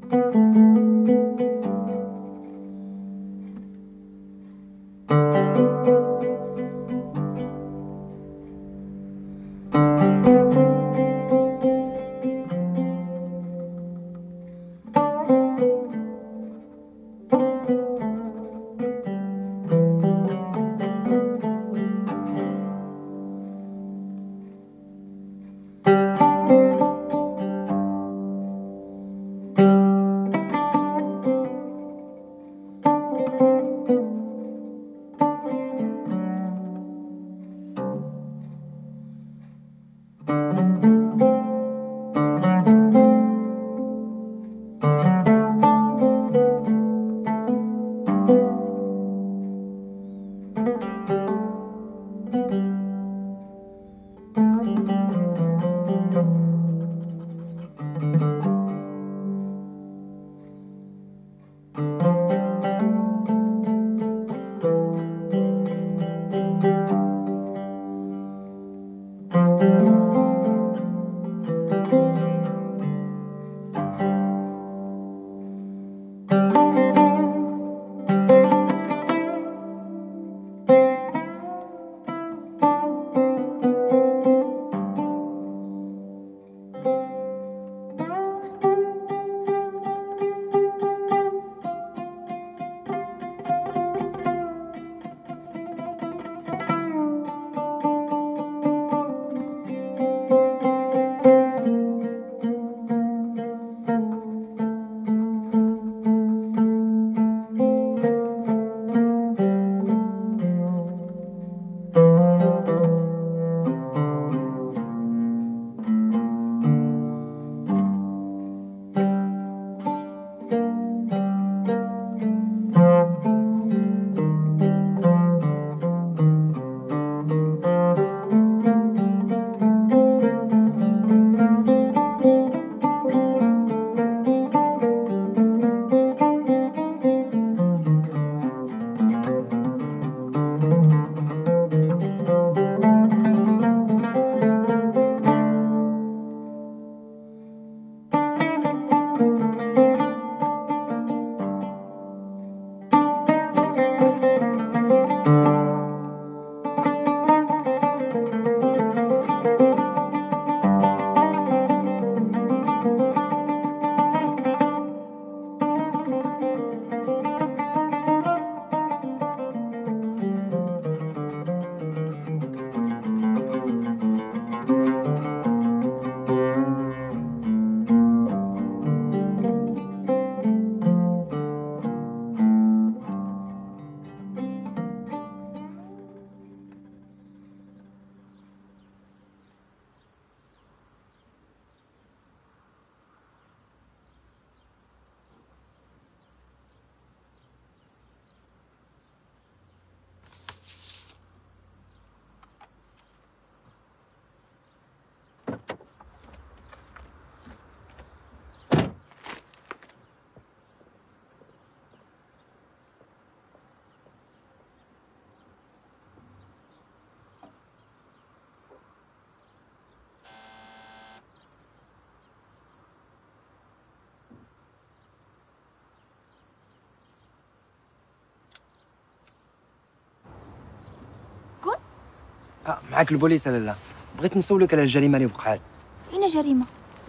معاك البوليس ولا لا؟ بغيت نسولك على الجريمه اللي وقعت. اين جريمه؟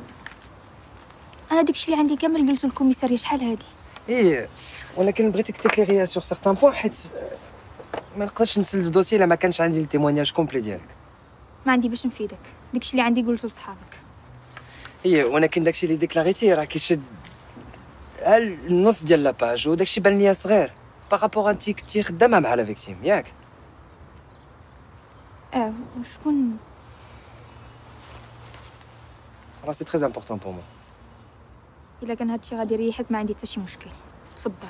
انا داكشي اللي عندي كامل قلتو للكوميساريه شحال هادي. ايه ولكن بغيتك تكليري سور سيغتان بوين حيت ما نقدرش نسلد الدوسي الا ما كانش عندي التيمونياج كومبلي ديالك. ما عندي باش نفيدك، داكشي اللي عندي قلتو لصحابك. ايه ولكن داكشي اللي ديكلاريتي راه كيشد النص ديال لاباج وداكشي بان ليا صغير بارابور انتي كنتي خدامه مع لا فيكتيم ياك. وشكون؟ راه سي تري امبورطون بور مو. الا كان هادشي غادي يريحك ما عندي حتى شي مشكل، تفضل.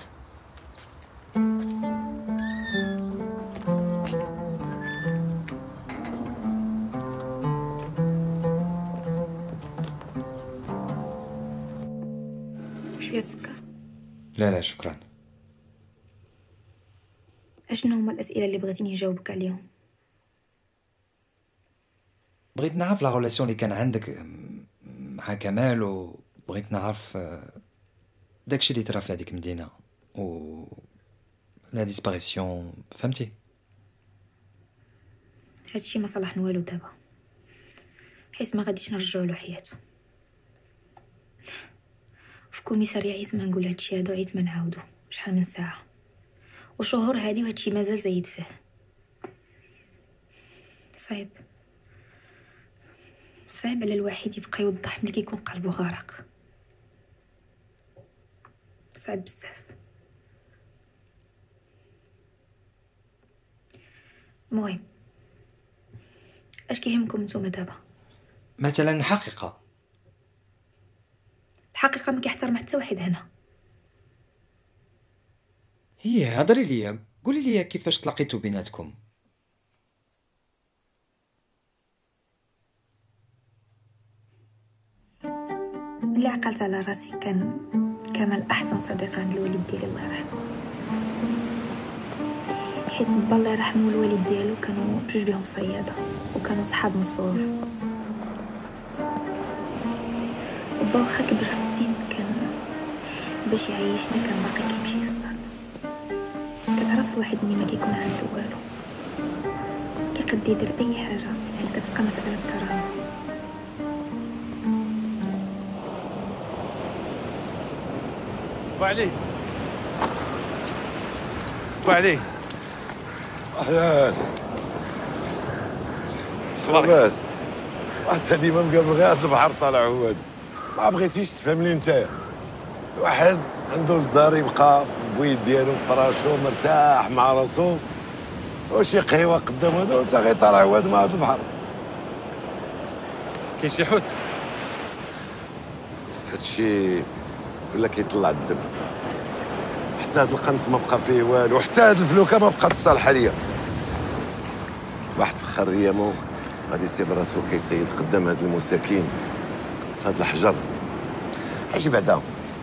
شويه سكر. لا لا شكرا. اشنو هما الاسئله اللي بغيتيني نجاوبك عليهم؟ بغيت نعرف لا ريلاسيون اللي كان عندك مع كمال، وبغيت نعرف داكشي اللي طرا في هذيك المدينه و لا ديسباريسيون، فهمتي؟ هادشي ما صلحنا والو دابا، حيت ما غاديش نرجعو له حياته. في كوميساريا عيت ما نقول هادشي هذا، عيت ما نعاودو شحال من ساعه وشهور هادي، وهادشي مازال زايد فيه. صعيب صعيب على الواحد يبقى يوضح ملي كيكون قلبو غارق، صعيب بزاف. المهم، اش كيهمكم نتوما دابا؟ مثلا الحقيقه. الحقيقه ما كيحترم حتى واحد هنا. هي هضري ليا، قولي لي كيفاش تلاقيتوا بيناتكم. اللي عقلت على راسي كان كمال احسن صديق عند الوالد ديالي الله يرحمه، حيت با الله يرحمه الوالد ديالو كانوا بجوج بهم صياده وكانوا صحاب من الصغر. وبا واخا كبر في السن كان باش يعيشنا كان باقي كيمشي للصاد. كتعرف الواحد ملي ما كيكون عنده والو كيقد يدير اي حاجه، حيت كتبقى مساله كرامه. وعلي وعلي اهلا. لاباس؟ واحد ديما مقابل غير هاد البحر طالع هو هادي، ما بغيتيش تفهمني نتايا. واحد عنده الزهر يبقى في البويد ديالو في فراشو مرتاح مع راسو، وشي قهوه قدام هذا وانت غير طالع هو مع هاد البحر. كاين شي حوت؟ هادشي ولا كيطلع الدم، حتى هاد القنت ما بقى فيه والو، حتى هاد الفلوكه ما بقات صالحه ليا. واحد فخر ايامو غادي يسيب راسو كيصيد قدام هاد المساكين في هاد الحجر. اجي بعدا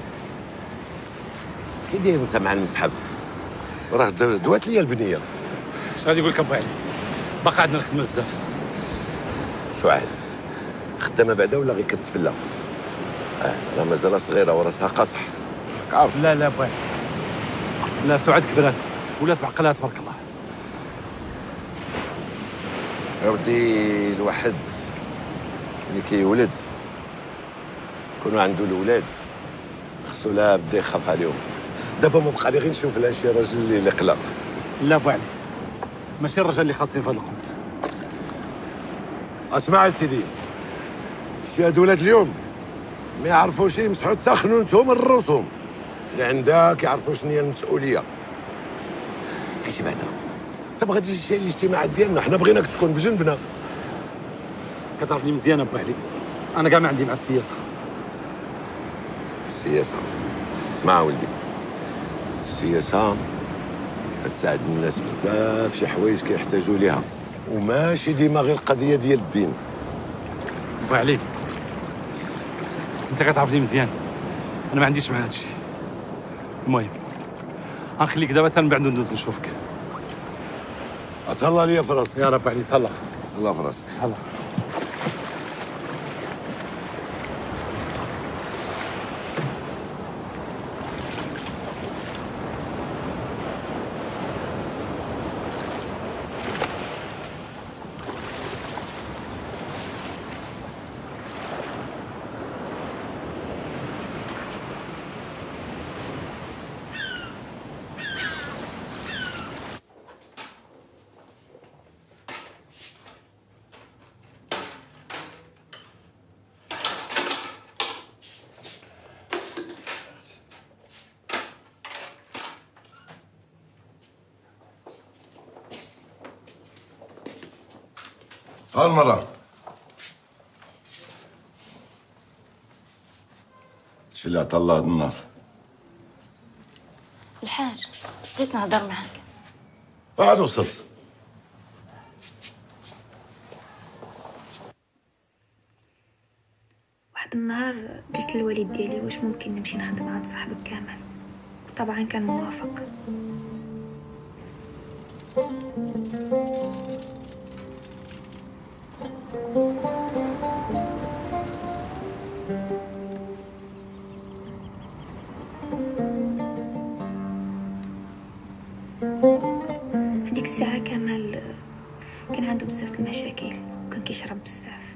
كي داير انت مع المتحف؟ راه دوات ليا البنيه. اش غادي يقول لك ابو علي؟ باقي عندنا الخدمه بزاف. سعاد خدامه بعدا ولا غير كتفلا؟ راه مازال صغيره وراسها قصح، راك عارف. لا لا ابو علي، لا سعاد كبرات ولات بعقلها تبارك الله. يا ودي الواحد اللي كيولد يكونوا عنده الاولاد خصو لا بدا يخاف عليهم. دابا ما بقى لي غير نشوف لها شي راجل اللي قلق. لا ابو علي، ماشي الرجال اللي خاصين في هذا القنت. اسمع سيدي، شي هاد ولاد اليوم ما يعرفوش يمسحوا حتى خنونتهم من رؤوسهم، اللي عندها كيعرفوا شنو هي المسؤوليه. اجي بعدا انت ما غاديش تجي الاجتماعات ديالنا، حنا بغيناك تكون بجنبنا. كتعرفني مزيان ابو علي، انا كاع ما عندي مع السياسه. السياسه، اسمع ولدي، السياسه كتساعد الناس بزاف شي حوايج كيحتاجوا ليها، وماشي ديما غير القضيه ديال الدين. ابو علي انت كتعرفني مزيان، انا ما عنديش مع هادشي. المهم غنخليك دابا حتى من بعد ندوز نشوفك. تهلا ليا في راسك. يا رب علي تهلا. الله في راسك. تهلا. هالمرة شي اللي عطا الله هاد النهار؟ الحاج بغيت نهضر معاك. عاد وصلت. واحد النهار قلت للوالد ديالي واش ممكن نمشي نخدم عند صاحبك كامل، طبعا كان موافق. الساعة كمال كان عنده بزاف المشاكل وكان كيشرب بزاف.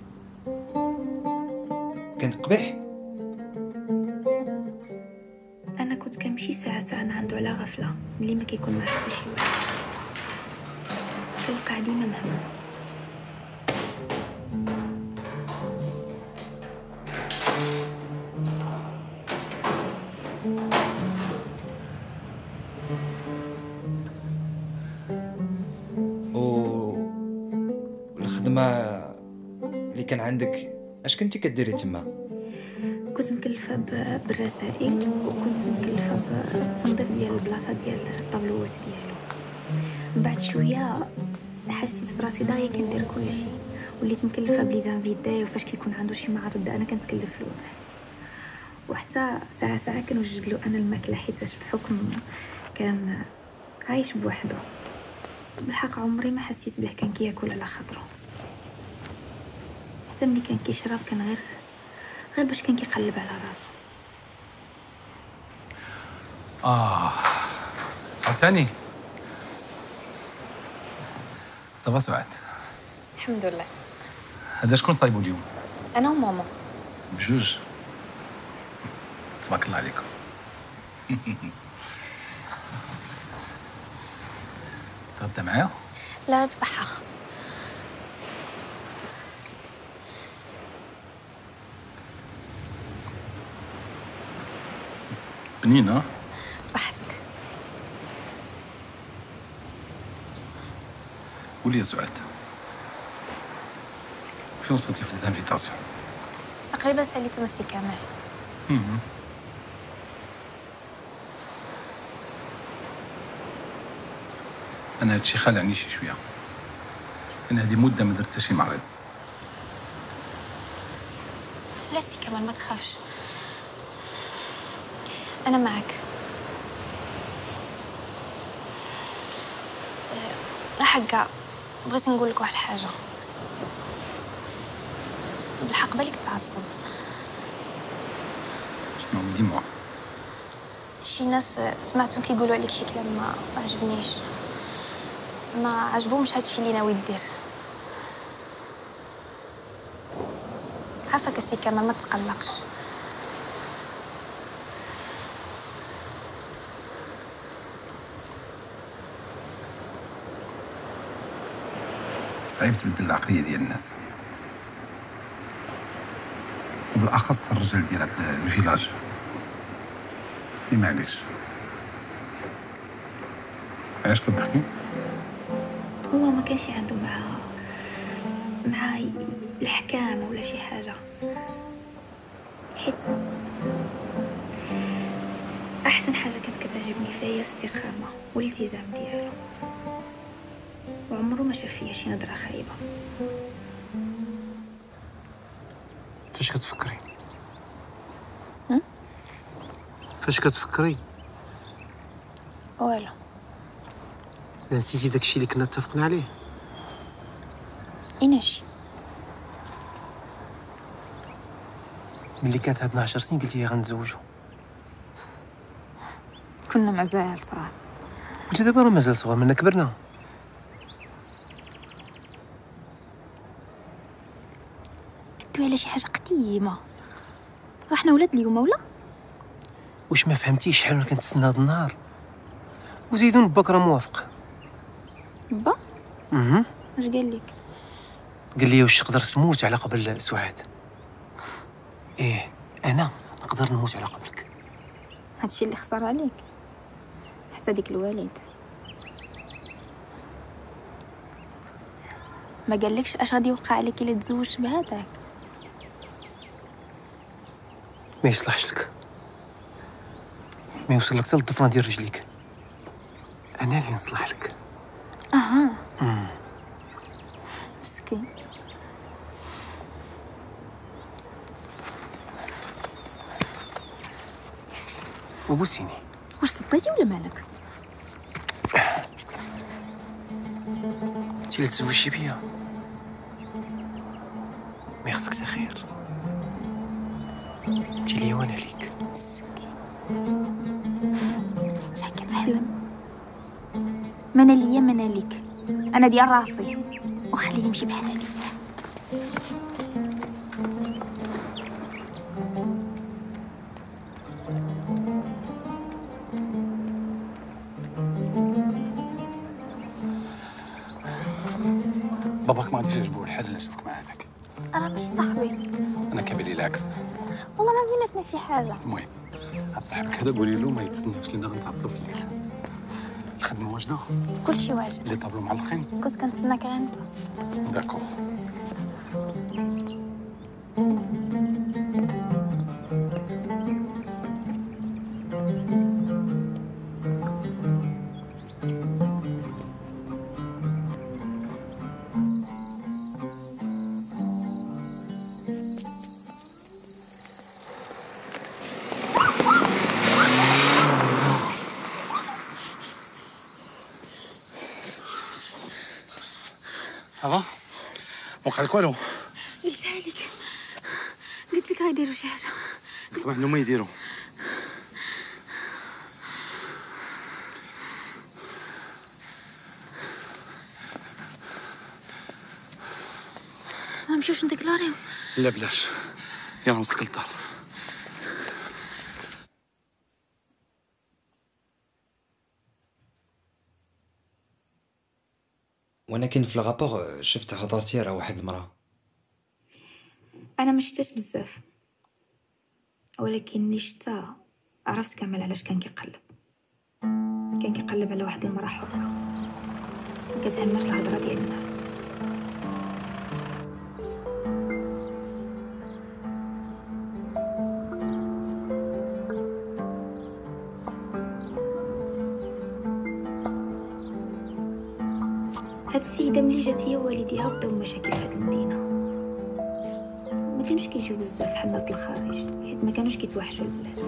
كان قبيح. انا كنت كنمشي ساعة عنده على غفلة ملي ما كيكون معاه حتى شي واحد، كنلقاه ديما مهموم. والخدمة اللي كان عندك اش كنتي كديري تما؟ كنت مكلفة بالرسائل وكنت مكلفة بالتنظيف ديال البلاصة ديال الطابلوات ديالو. من بعد شوية حسيت براسي داغيا كندير كلشي، وليت مكلفة بلي زانفيتي وفاش كيكون عنده شي معرض انا كنتكلف له معاه، وحتى ساعة كنوجد له انا الماكله حيتاش بحكم كان عايش بوحده. بالحق عمري ما حسيت به كان كياكل على خاطرو، حتى ملي كان كيشرب كان غير باش كان كيقلب على راسو. عاوتاني صافا سعاد. الحمد لله. هذا شكون صايبو اليوم؟ انا وماما. بجوج؟ تبارك الله عليكم. تغدى معايا؟ لا بصحة. بنينة بصحتك. قولي يا سعاد، فين وصلتي في الانفيتاسيون؟ تقريبا ساليتو مسي كامل. انا هادشي خالعني شي شويه، لان هذه مده ما درت شي معرض. لا سي كمال ما تخافش، انا معك. حقا بغيت نقول لك واحد الحاجه، بالحق بالك تعصب. شنو ديما؟ شي ناس سمعتهم كيقولوا عليك شي كلام ما عجبنيش، ما عجبهمش هادشي اللي ناوي دير. عافاك السي كمال ما تقلقش. صعيب تبدل العقليه ديال الناس، وبالاخص الرجال ديال هاد الفيلاج. معليش، علاش كتضحكي؟ هو ما كانش عنده مع الحكام ولا شي حاجه، حيت احسن حاجه كانت كتعجبني فيا هي الاستقامه والالتزام ديالو، وعمره ما شاف فيا شي نظره خايبه. فاش كتفكري؟ فاش كتفكري؟ والو. نسيتي داكشي اللي كنا اتفقنا عليه؟ ايناشي؟ ملي كانت عندنا 10 سنين قلتي لي غنتزوجوا. كنا مازال صغار. قلتي دابا راه مازال صغار، منا كبرنا. كدوي على شي حاجه قديمه، رحنا ولاد اليوم ولا؟ واش ما فهمتيش شحال وانا كنتسنى هاد النهار؟ وزيدون باك راه موافق. با؟ واش قال لك؟ قال لي واش تقدر تموت على قبل سعاد؟ ايه انا نقدر نموت على قبلك. هادشي اللي خسر عليك، حتى ديك الوالد ما قالكش اش غادي يوقع عليك الا تزوجت بهذاك؟ ما يصلحش لك، ما يوصل لك حتى للضفرة ديال رجليك. انا اللي نصلح لك. اها. مسكين. وبوسيني. واش تطيتي ولا مالك؟ انت اللي تزوجتي بيا، ما يخصك حتى خير. انت ليا وانا ليك. مسكين. شحال كتحلم؟ ما انا ليا ما انا ليك. انا ديال راسي وخليني نمشي بحالي. باباك ما غاديش يعجبو الحال الا شافك مع هذاك. انا مش صاحبي. انا كابلي العكس. والله ما بيناتنا شي حاجه. المهم هاد صاحبك هذا قولي له ما يتسناش لينا غنتعطلوا في الليل. الخدمه واجده؟ كلشي واجد. لي طابلو معلقين؟ كنت كنتسناك غير انت. داكوغ. صافا؟ وقع لك والو؟ قلتها لك، قلت لك غيديروا شي حاجه. طبعا انهم ما يديروا. ما نمشيوش نديكلاريو؟ لا بلاش، يلا نوصلك للدار. وانا كاين في الغابور شفت هضرتي راه واحد المراه. انا ما شفتش بزاف، ولكن ملي شفتها عرفت كامل علاش كان كيقلب على واحد المراه حره ما كتهماش الهضره ديال الناس. هاد السيده ملي جات هي ووالديها بداو مشاكل في هاد المدينه. ما كانوش كيجيو بزاف بحال الناس الخارج حيت ما كانوش كيتوحشوا البلاد.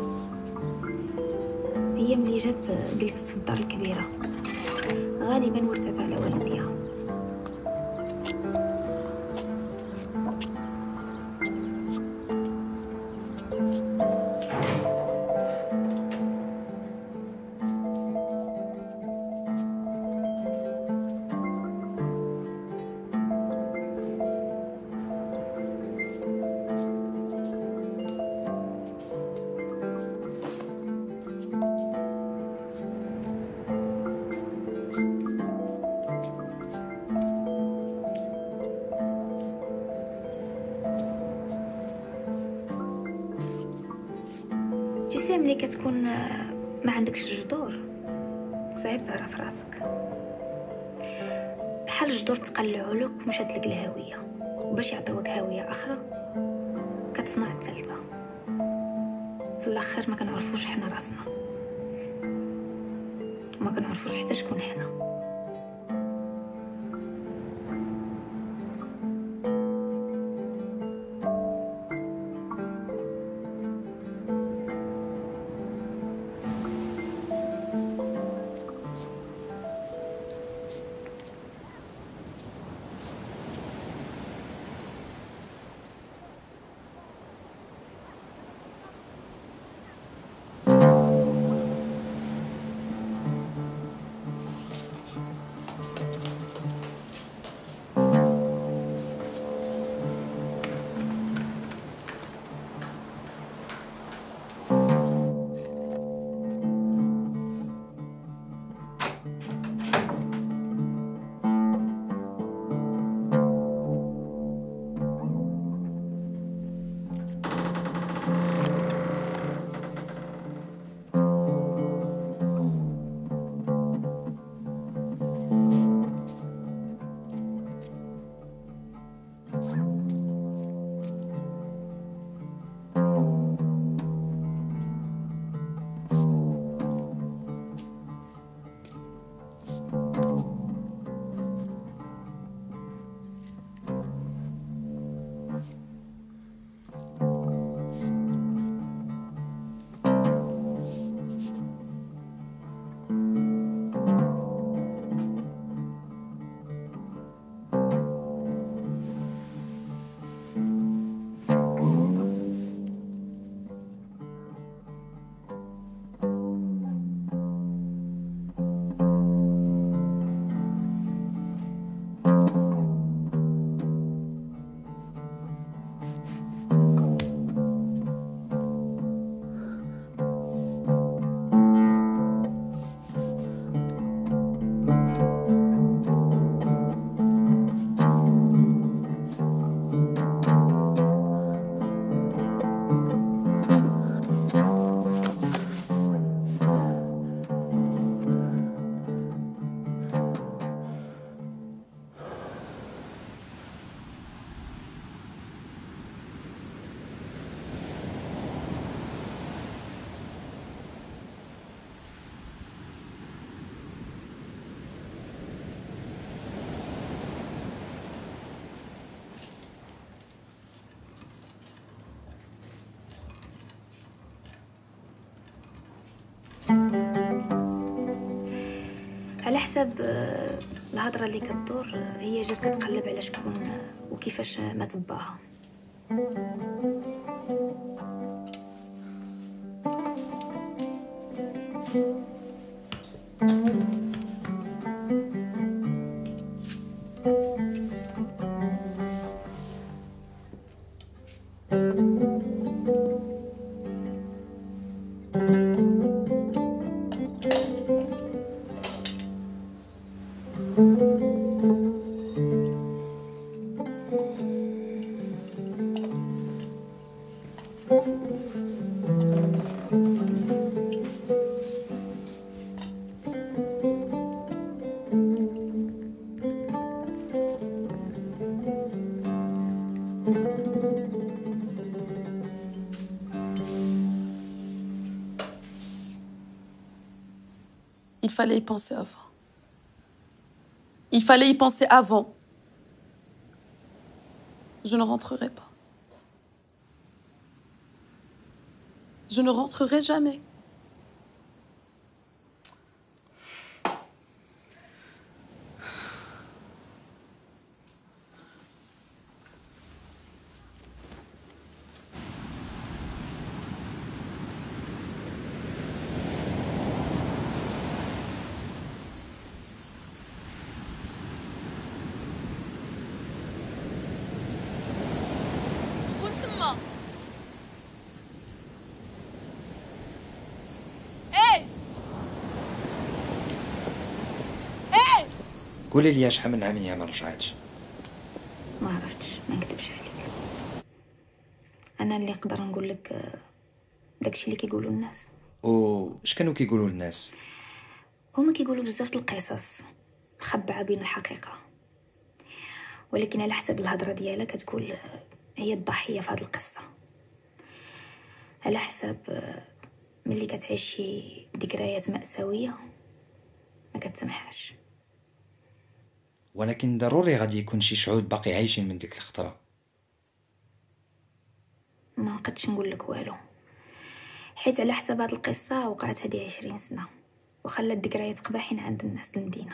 هي ملي جات جلست في الدار الكبيره، غالبا ورثت على والديها. جيسي ملي كتكون ما عندكش جذور صعيب تعرف راسك، بحال الجذور تقلعوا لك ومشات لك الهويه، وباش يعطيوك هويه اخرى كتصنع الثالثه. في الاخر ما كنعرفوش حنا راسنا، وما كنعرفوش حتى شكون حنا. على حسب الهضره اللي كدور هي جات كتقلب على شكون وكيفاش مات باها. Il fallait y penser avant. Il fallait y penser avant. Je ne rentrerai pas. Je ne rentrerai jamais. شكون تما؟ ايه ايه قولي لي شحال من عام هي ما رجعتش؟ ما عرفتش، ما نكذبش عليك. انا اللي نقدر نقول لك داكشي اللي كيقولوا الناس. واش كانوا كيقولوا الناس؟ هما كيقولوا بزاف د القصص مخبعه بين الحقيقه، ولكن على حسب الهضره ديالها كتقول هي الضحيه في هذه القصه. على حسب ملي كتعيش شي ذكريات مأساويه ما كتسمحهاش. ولكن ضروري غادي يكون شي شعوب باقي عايشين من ديك الخطره. ما نقدش نقول لك والو، حيت على حسب هذه القصه وقعت هذه 20 سنه وخلت ذكريات قباحين عند الناس المدينه،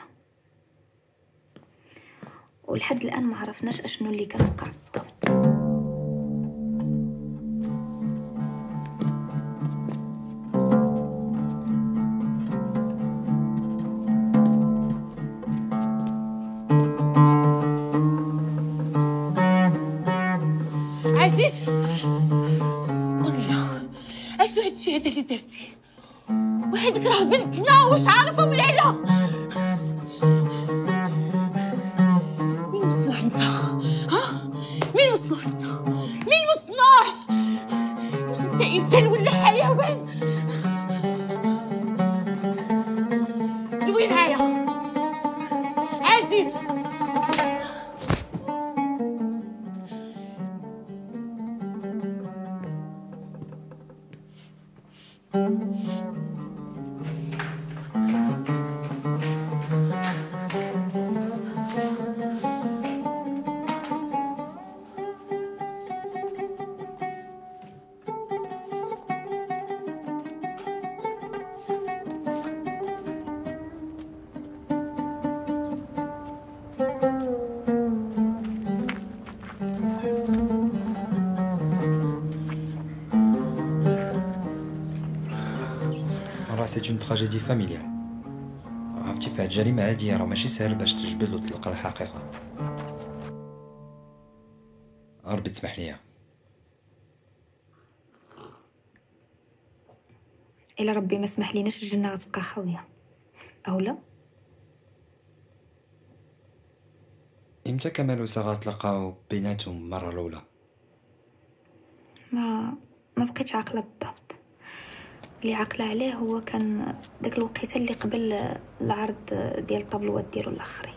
ولحد الان ما عرفناش اشنو اللي كان وقع بالضبط. عزيز قولي لي اشنو هادشي هذا اللي درتي؟ وهاديك راه بنتنا واش عارفه ولا لا؟ مين مصنوع انت؟ ها؟ مين مصنوع انت؟ مين مصنوع؟ واش انت انسان ولا حيوان؟ دوي معايا عزيز. راه سي اون تراجيدي فاميليال. عرفتي فهاد الجريمه هادي راه ماشي سهل باش تجبد وتلقى الحقيقه. ربي تسمح ليا. الا ربي ما سمح ليناش الجنه غتبقى خاويه او لا. امتى كمال وساره تلقاو بيناتهم المره الاولى؟ ما بقيتش عاقله بالضبط. اللي عاقله عليه هو كان داك الوقيته اللي قبل العرض ديال الطابلوات ديالو الاخرين.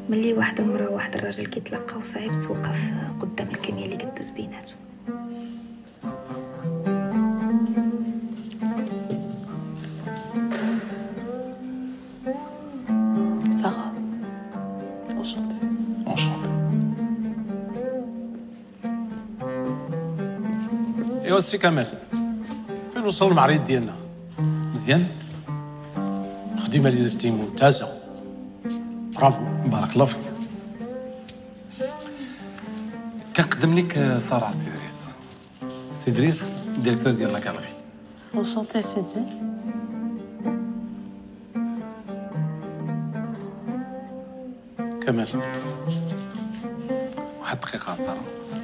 ملي واحد المرأة وواحد الراجل كيتلاقاو صعيب توقف قدام الكيمياء اللي كدوز بيناتهم. Sarah. Enchantée. Enchanté. ايوا السي كمال، فين وصل المعرض ديالنا؟ مزيان. الخدمه اللي درتي ممتازه، برافو. بارك الله فيك. كنقدم لك سارة سي إدريس. سي إدريس ديريكتور ديال لاكالغي. Enchantée, Sidi. كمال، واحد دقيقة سارة.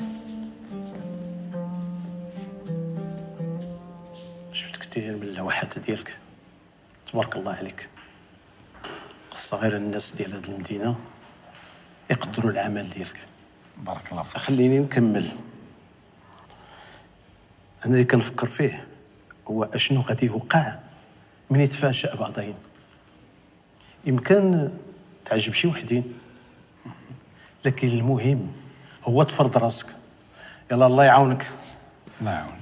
شفت كثير من اللوحات ديالك، تبارك الله عليك. خص غير الناس ديال هذه المدينه يقدروا العمل ديالك. بارك الله فيك. خليني نكمل. انا اللي كنفكر فيه هو اشنو غادي يوقع من يتفاشى بعضين. يمكن تعجب شي وحدين، لكن المهم هو تفرض راسك. يلا الله يعاونك. الله يعاونك.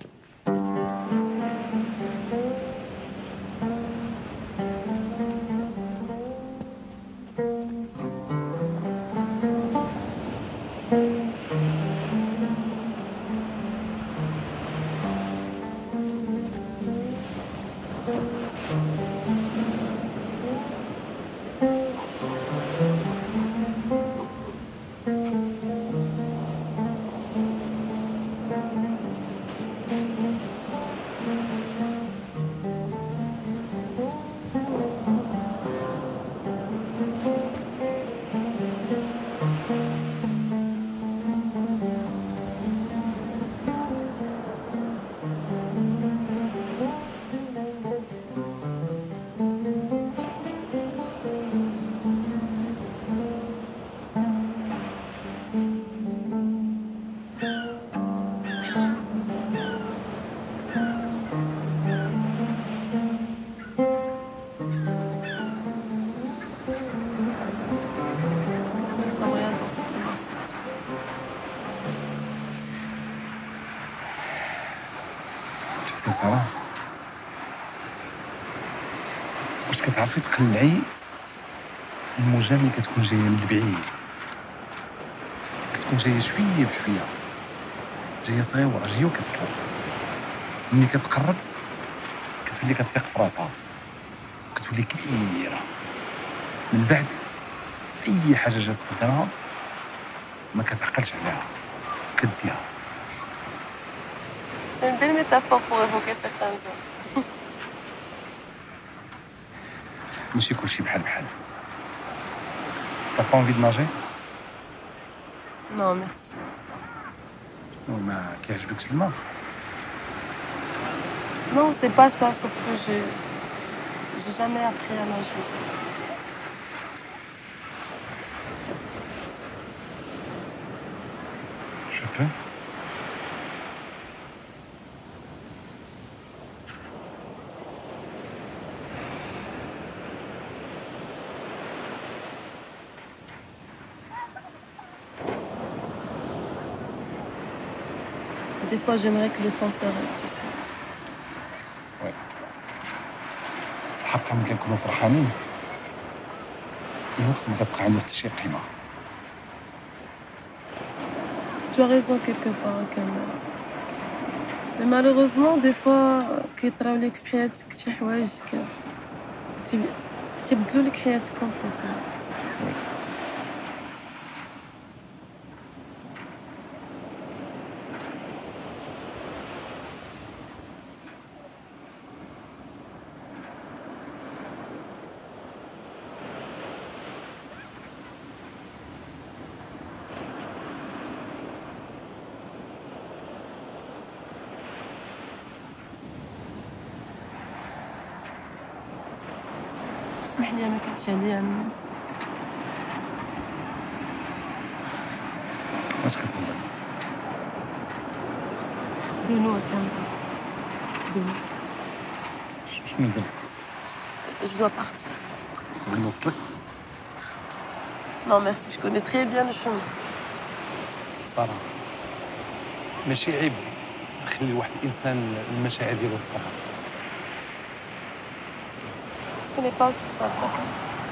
سي سارة، واش كتعرفي تقلعي الموجة اللي كتكون جاية من البعيد؟ كتكون جاية شوية بشوية، جاية صغيرة، جاية وكتكبر. ملي كتقرب كتولي كتثيق في راسها، كتولي كبيرة. من بعد أي حاجة جات قدامها ما كتعقلش عليها، كديها. C'est une belle métaphore pour évoquer certaines zones. ماشي كلشي بحال بحال. T'as pas envie de nager؟ Non, merci. وما كيعجبكش الماء؟ Non, c'est pas ça, sauf que j'ai jamais appris à nager, c'est tout. Je peux. Des fois, j'aimerais que le temps s'arrête, tu sais. Ouais. في الحق ملي كنكونوا فرحانين الوقت ما كتبقى عنده حتى شي قيمة. Tu as raison quelque part quand même. Mais malheureusement, des fois, كيطراو لك في حياتك شي حوايج كيبدلوا لك حياتك كومبليتوم. اسمح لي ما كنتش عليا. اش كتهضر؟ دونو كامل. دونو. شنو درت؟ Je dois partir. تبغي نوصلك؟ Non, merci, je connais très bien le chemin. سارة ماشي عيب نخلي واحد الانسان المشاعر ديالو تصرف. Ce n'est pas aussi simple, d'accord.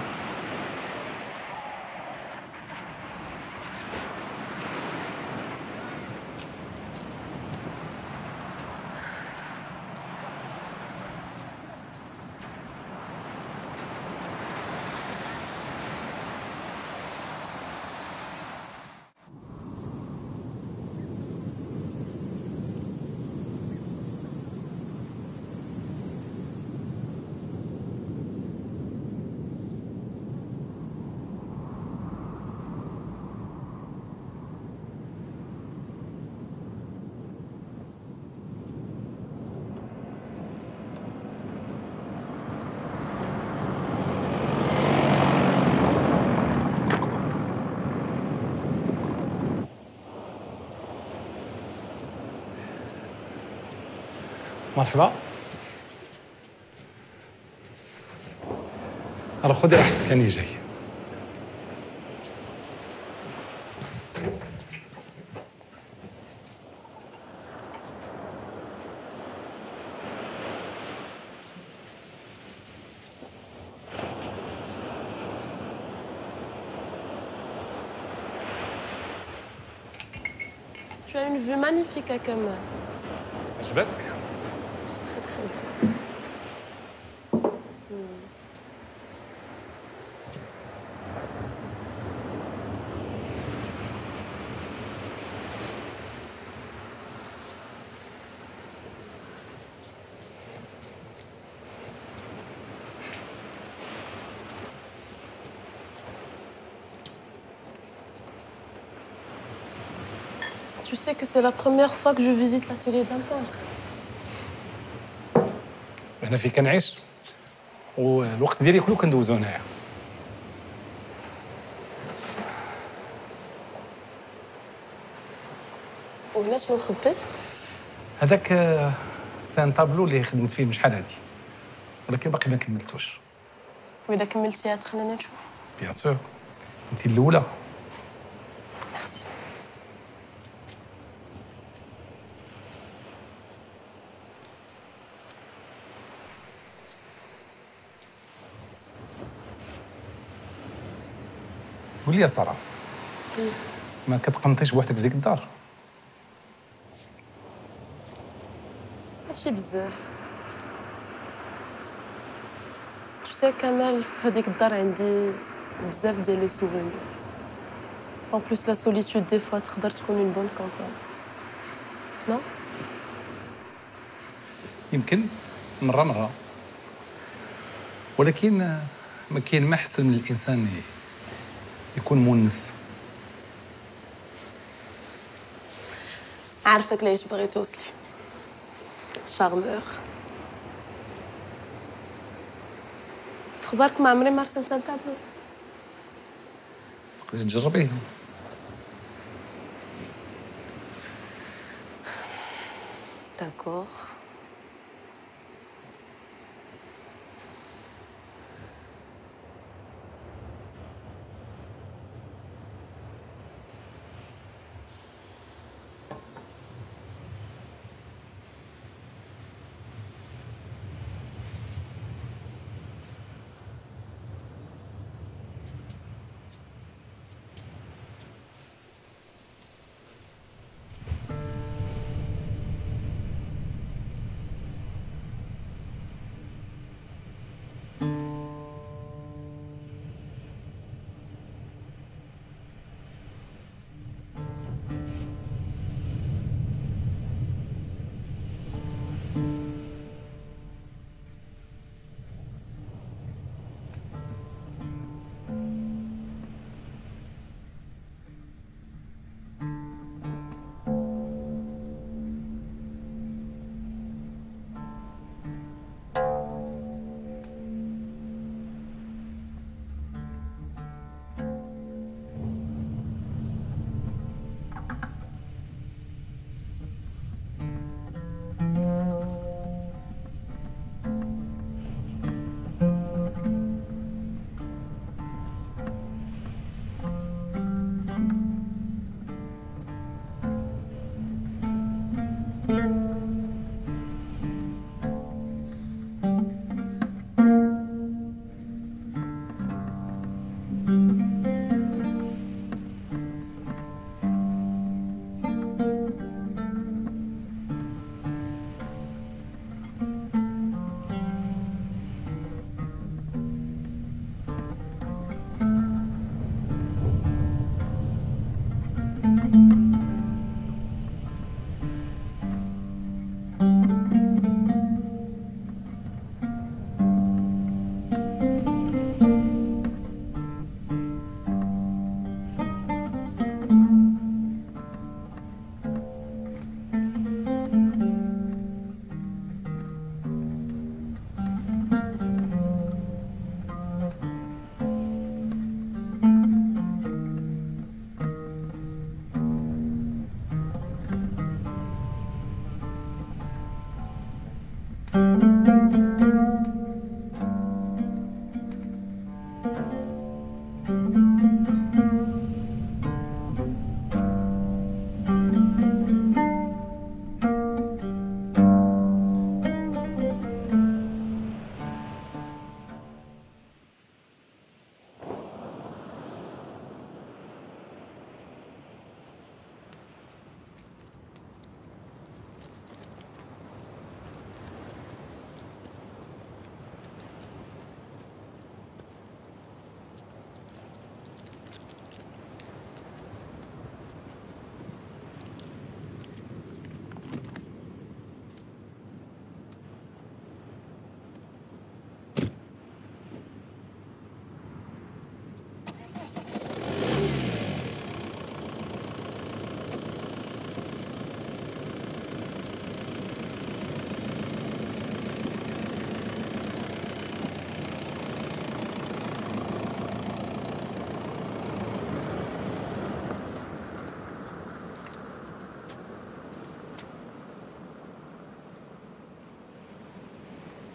مرحبا. راه خذي راحتك راني جاي. Tu as une vue magnifique à Kamal. عجبتك؟ C'est très très bien. Merci. Tu sais que c'est la première fois que je visite l'atelier d'un peintre. هنا فين كنعيش والوقت ديالي كله كندوزو هنايا. وهنا شنو مخبي؟ هذاك سان طابلو اللي خدمت فيه من شحال هادي ولكن باقي ما كملتوش. وإذا كملتيها تخليني نشوف. بيان سور انت الاولى. ميرسي. قول لي يا ساره ما كتقنطيش بوحدك في ديك الدار؟ ماشي بزاف. Tu sais كمال في هذيك الدار عندي بزاف ديال لي سوفونير. En plus la solitude des fois تقدر تكون une bonne campagne. Non? يمكن مرة ولكن ما كاين ما احسن من الانسان يكون مونس. عارفك ليش بغيت توصلي. شارمور. في خبارك ما عمري ما رسمت ان تابلو. تقدري تجربيه. D'accord.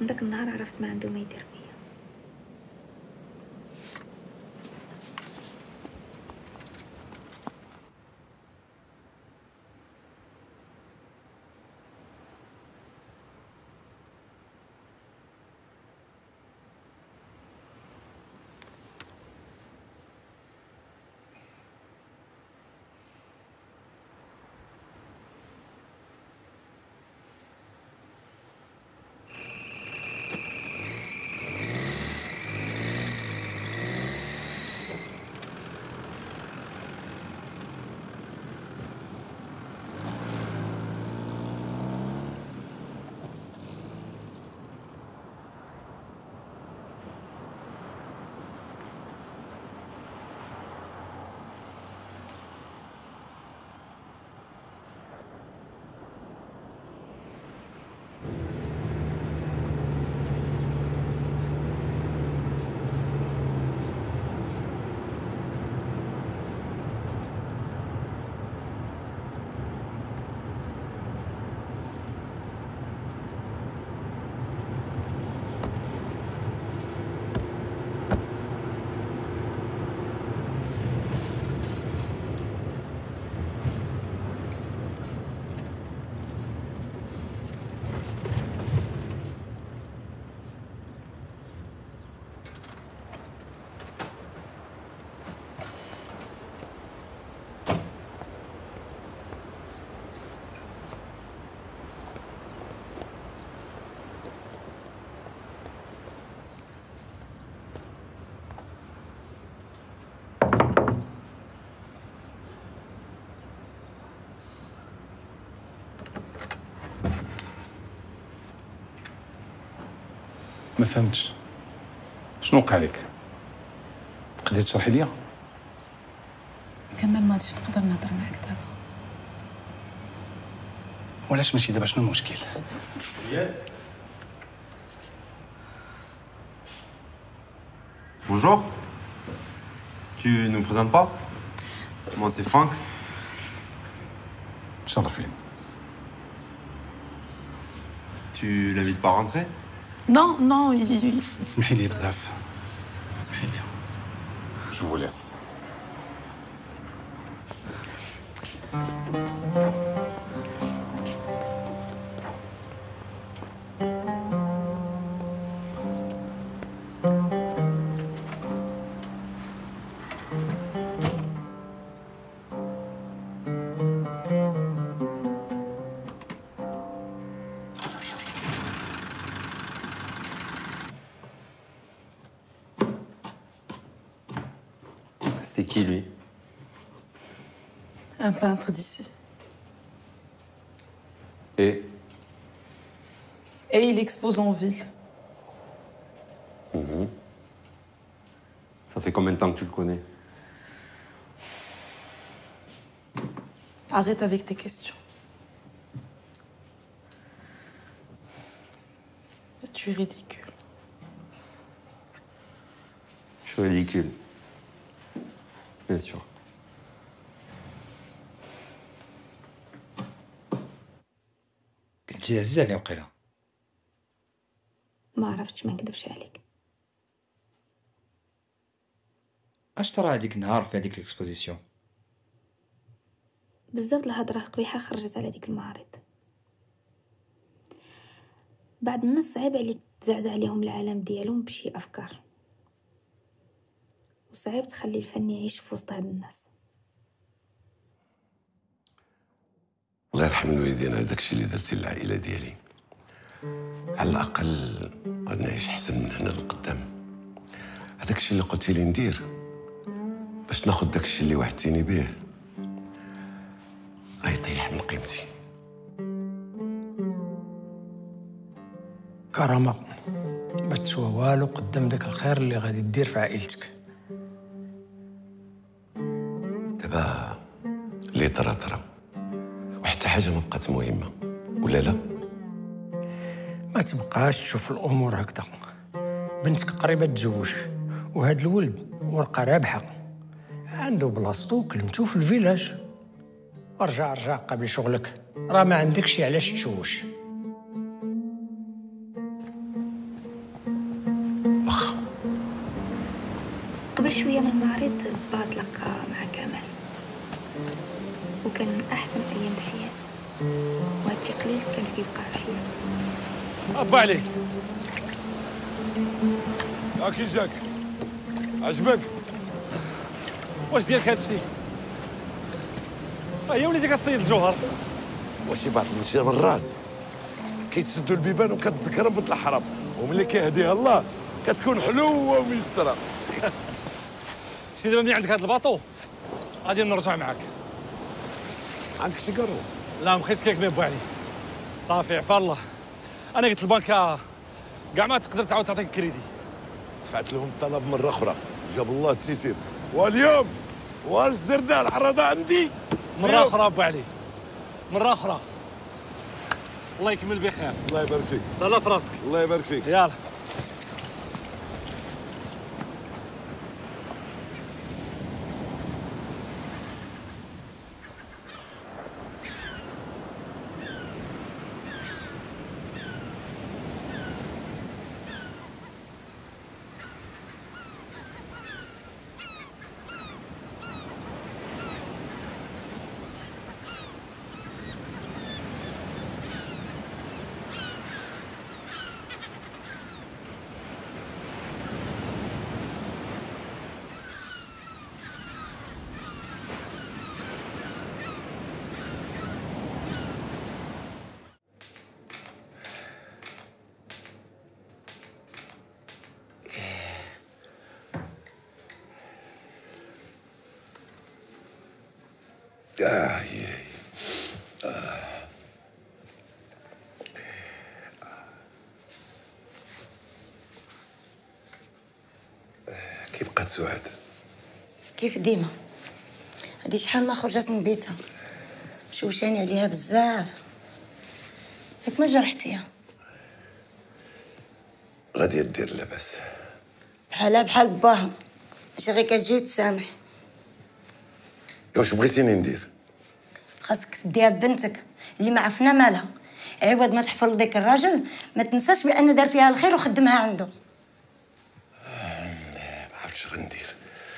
داك النهار عرفت ما عنده ما يدير بيا. ما فهمتش شنو وقع لك؟ تقدري تشرحي ليا؟ كمال ما غاديش نقدر نهضر معاك دابا. وعلاش ماشي دابا؟ شنو المشكل؟ Bonjour. Tu ne me présentes pas? Moi c'est Franck. شرفين. Tu l'invites pas à rentrer? Non, non, اسمحي لي بزاف. اسمحي لي. Je vous laisse. C'était qui lui? Un peintre d'ici. Et il expose en ville. Ça fait combien de temps que tu le connais? Arrête avec tes questions. Tu es ridicule. Je suis ridicule. Bien sûr. كنتي عزيز عليه وقيله. ما عرفتش، ما نكذبش عليك. اش طرا هذيك النهار في هذيك الاكسبوزيسيون؟ بزاف الهضره قبيحه خرجت على ديك المعارض. بعض الناس صعيب عليك تزعزع عليهم العالم ديالهم بشي افكار، وصعيب تخلي الفن يعيش في وسط هاد الناس. الله يرحم الوالدين على داكشي اللي درتي للعائله ديالي. على الاقل غادي نعيش احسن من هنا للقدام. هذاك اللي قلتي لي ندير باش ناخذ داكشي اللي وعدتيني به غيطيح من قيمتي. كرامة ما تسوى والو قدام داك الخير اللي غادي دير في عائلتك. دابا اللي طرا وحتى حاجه ما بقات مهمه ولا لا؟ ما تبقاش تشوف الامور هكذا. بنتك قريبه تزوج، وهاد الولد ورقه رابحه عنده بلاصتو وكلمتو في الفيلاج. رجع قبل شغلك، راه ما عندكش علاش تشوش. قبل شويه من المعرض با تلقى مع كمال وكان من احسن ايام حياته، وهادشي قليل كان كيبقى في حياته. ابا عليك هاكي جاك عجبك؟ واش ديالك هادشي؟ هي وليتي كتصيد الجوهر. واش بعض الاشياء من الراس كيتسدوا البيبان وكتذكر ربة الحرام، وملي كيهديها الله كتكون حلوه وميسره. شتي دابا ملي عندك هاد الباطو غادي نرجع معاك. عندك شي قرو؟ لا مخيت كيك بو علي صافي عفا الله. انا قلت البنكه كاع ما تقدر تعاود تعطيك كريدي. دفعت لهم الطلب مره اخرى جاب الله التيسير، واليوم والزردة العرضه عندي مره اخرى ابو علي، مره اخرى. الله يكمل بخير. الله يبارك فيك. تهلا في راسك. الله يبارك فيك. يلا كيف بقات سعاد؟ كيف ديما، هادي شحال ما خرجت من بيتها، مشوشاني عليها بزاف، ياك ما جرحتيها. غادي دير لاباس بحالها بحال باها، ماشي غير كتجي وتسامح. واش بغيتيني ندير؟ خاصك تديها بنتك اللي ما عرفنا مالها، عوض ما تحفظ ديك الراجل ما تنساش بان دار فيها الخير وخدمها عنده. ما عرفتش غندير،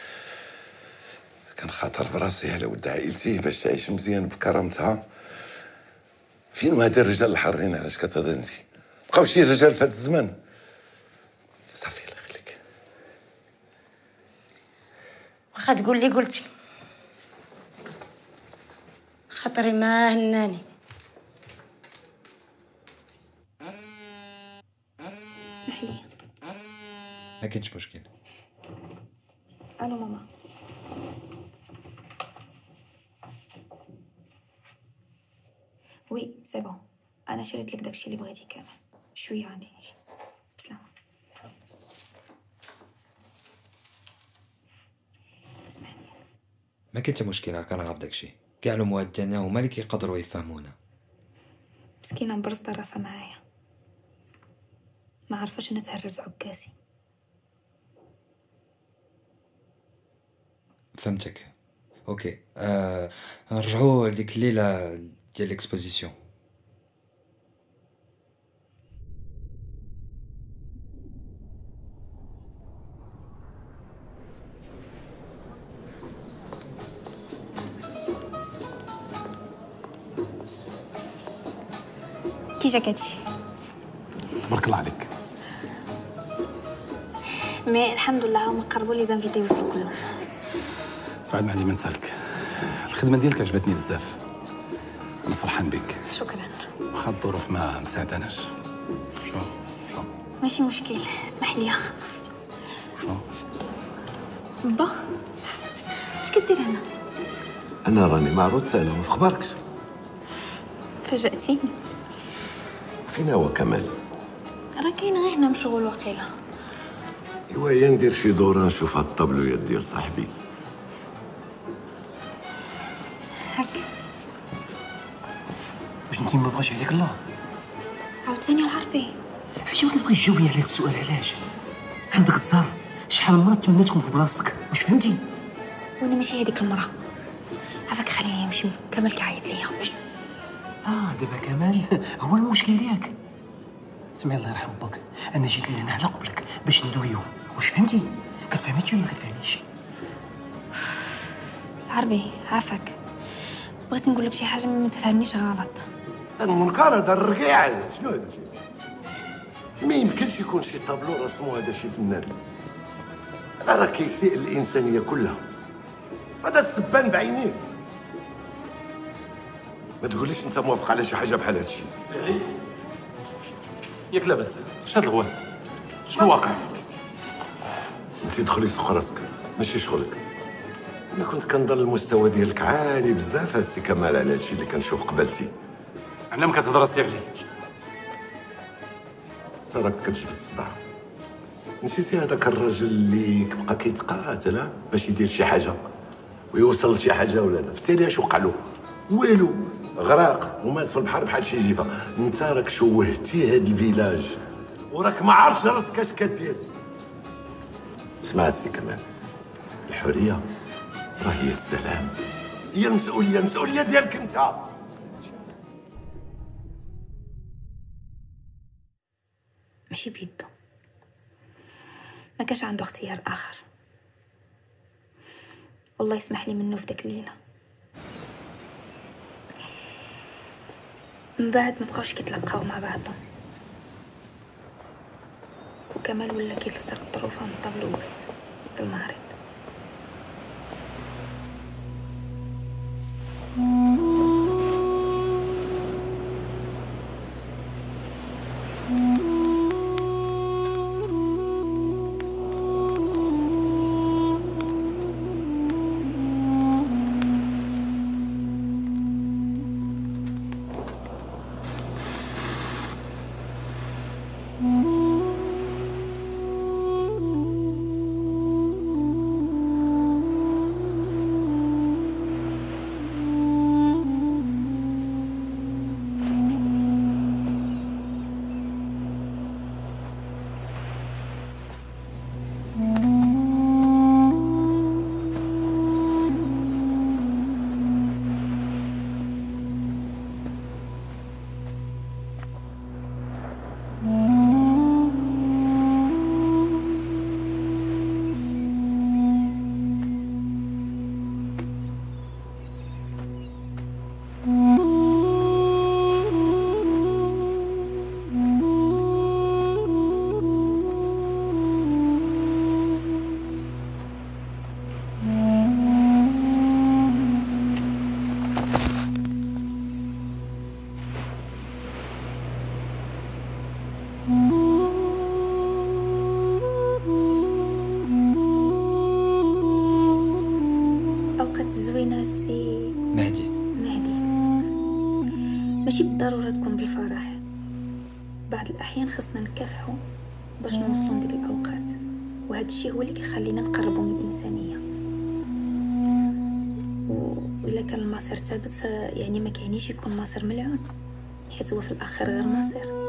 كنخاطر براسي على ولد عائلتي باش تعيش مزيان بكرامتها. فين هاد الرجال الحارين؟ علاش كتهضر انت؟ بقاو شي رجال في هاد الزمان؟ صافي الله يخليك. واخا تقول لي قلتي، خاطري ما هناني. اسمح لي. ما كاينش مشكل. الو ماما. وي سي بون، انا شريت لك داكشي اللي بغيتي كامل. شويه غادي نجي. بسلامه. اسمح لي. ما كاين حتى مشكل، كنعرف داكشي. كاع الاموات ديالنا هما اللي كيقدروا يفهمونا. مسكينه مبرزطه راسها معايا، ما عارفاش انا تهرز عكاسي. فهمتك. اوكي، نرجعوا لديك الليله ديال ليكسبوزيسيون. كي جاك هادشي؟ تبارك الله عليك. مي الحمد لله هما قربوا لي زانفيتي يوصلوا كلهم. سعاد ما عندي ما نسالك، الخدمه ديالك عجبتني بزاف، انا فرحان بك. شكرا. واخا الظروف ما مساعداناش. شو ماشي مشكل، اسمح لي. شو با اش كدير هنا؟ انا راني معروض سالة، ما في خباركش. فاجأتيني. فين هو كمال؟ راه كاين غير هنا مشغول وقيله. ايوا يا ندير شي دوره نشوف هاد الطابلويات ديال صاحبي. هكا واش انتي ما بغاش عليك الله؟ عاوتاني العربي. علاش ما كتبغيش تجاوبني على هاد السؤال؟ علاش؟ عندك الزهر، شحال من مرة تمنيتكم في بلاصتك، واش فهمتي؟ وانا ماشي هذيك المراه. عافاك خليني نمشي، كمال كيعيط ليا. دابا كمال هو المشكل ياك. سمعي الله يرحم باك، انا جيت لهنا على قبلك باش ندويو، واش فهمتي؟ كتفهمي شي ولا ما كتفهميش؟ عربي عافاك، بغيت نقول لك شي حاجه ما تفهمنيش غلط. المنكر هذا الرقيع هذا شنو هذا شي؟ ما يمكنش يكون شي طابلو رسمو هذا شي فنان. هذا راه كيسيء الانسانيه كلها. هذا السبان بعينيه. ما تقوليش انت موافق على شي حاجه بحال هادشي. سيري ياك لاباس اش هاد الغواص؟ شنو واقع؟ انت دخلي سوق راسك ماشي شغلك. انا كنت كنظن المستوى ديالك عالي بزاف السي كمال على هادشي اللي كنشوف قبلتي. على ما كتهضر السي علي. انت راك كتجبد الصداع. نسيتي هذاك الراجل اللي كبقى كيتقاتل باش يدير شي حاجه ويوصل لشي حاجه ولا لا، في التالي اش وقع له؟ والو، غرق ومات في البحر بحال شي جيفه. انت راك شوهتي هاد الفيلاج وراك ما عارفش راسك اش كدير. اسمع السي كمال، الحريه راه هي السلام، هي المسؤوليه ديالك انت. ماشي بيدو، ما كانش عنده اختيار اخر. والله يسمح لي منه في داك الليله. من بعد ما بقاوش كيتلقاو مع بعضهم، وكمال ولا كيلصق الطروفه من الطابلوات ضد المعرض. اوقات الزوينه السي مهدي. ماشي بالضروره تكون بالفرح، بعض الاحيان خصنا نكافحوا باش نوصلوا لديك الاوقات، وهذا الشيء هو اللي كيخلينا نقربوا من الانسانيه. وإلا كان المصير ثابت يعني ما كاينيش يكون مصير ملعون، حيت هو في الاخر غير مصير.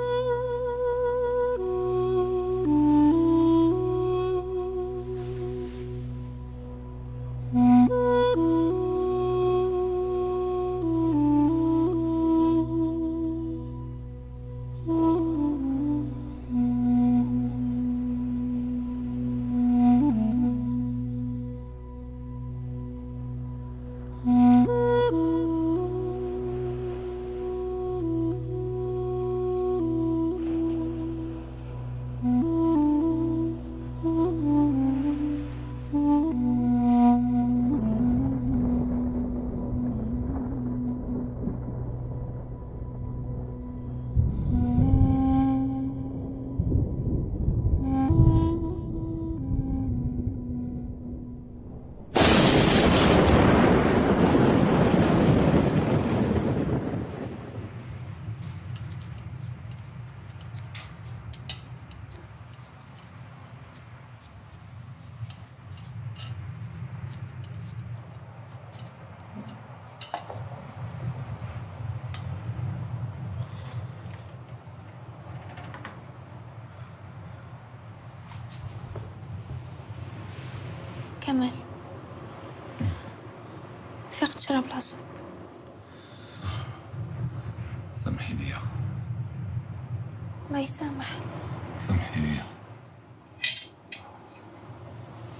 كمال، فيق تشرب العصب. سامحي لي. الله يسامح. سامحي لي.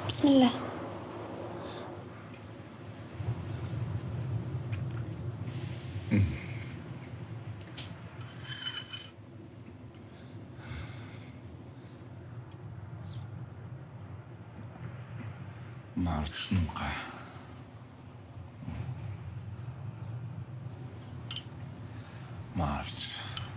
بسم الله. ما عرفت شنو وقع. ما عرفتش.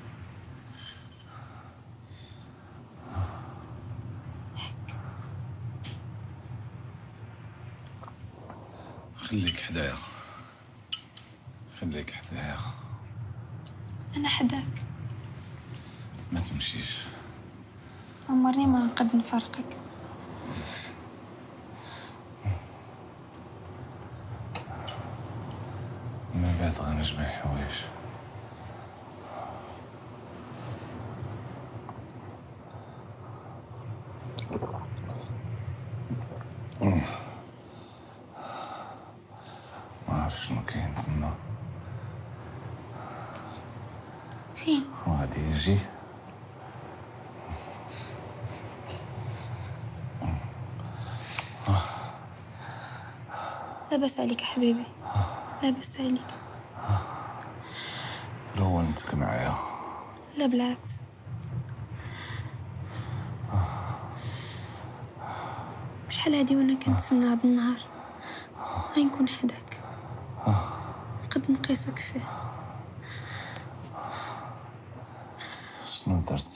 خليك حدايا، خليك حدايا. أنا حداك. ما تمشيش. عمرني ما نقد نفارقك. من بعد غنجمع حوايج. ما عرفت شنو كاين تما. فين؟ وغادي يجي. لاباس عليك يا حبيبي، لاباس عليك. رونتك معايا. لا بالعكس. بشحال هادي وانا كنتسنى هاد النهار غنكون حداك، نقد نقيسك فيه. شنو درت؟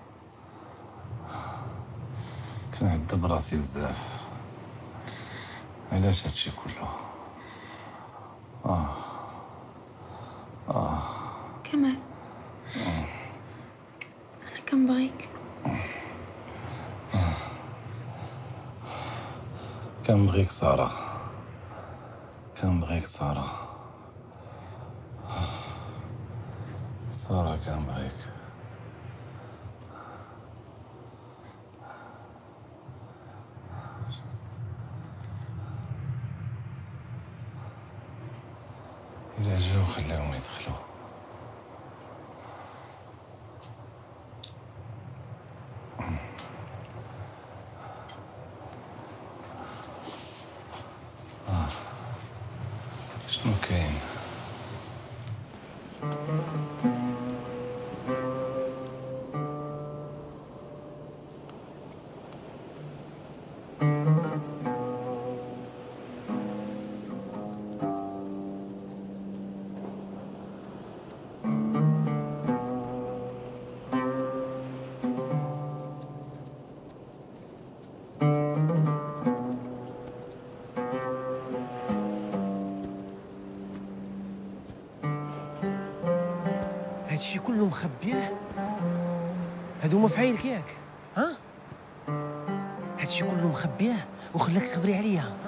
كنعذب راسي بزاف. علاش هادشي كله؟ كمال، أنا كنبغيك. كنبغيك سارة، كنبغيك سارة، سارة كنبغيك. إلا جاو خليهم يدخلوا. شنو كاين؟ هادشي كله مخبيه؟ هادو هما فعايلك ياك؟ ها؟ هادشي كله مخبيه وخلاك تخبري عليا؟ ها؟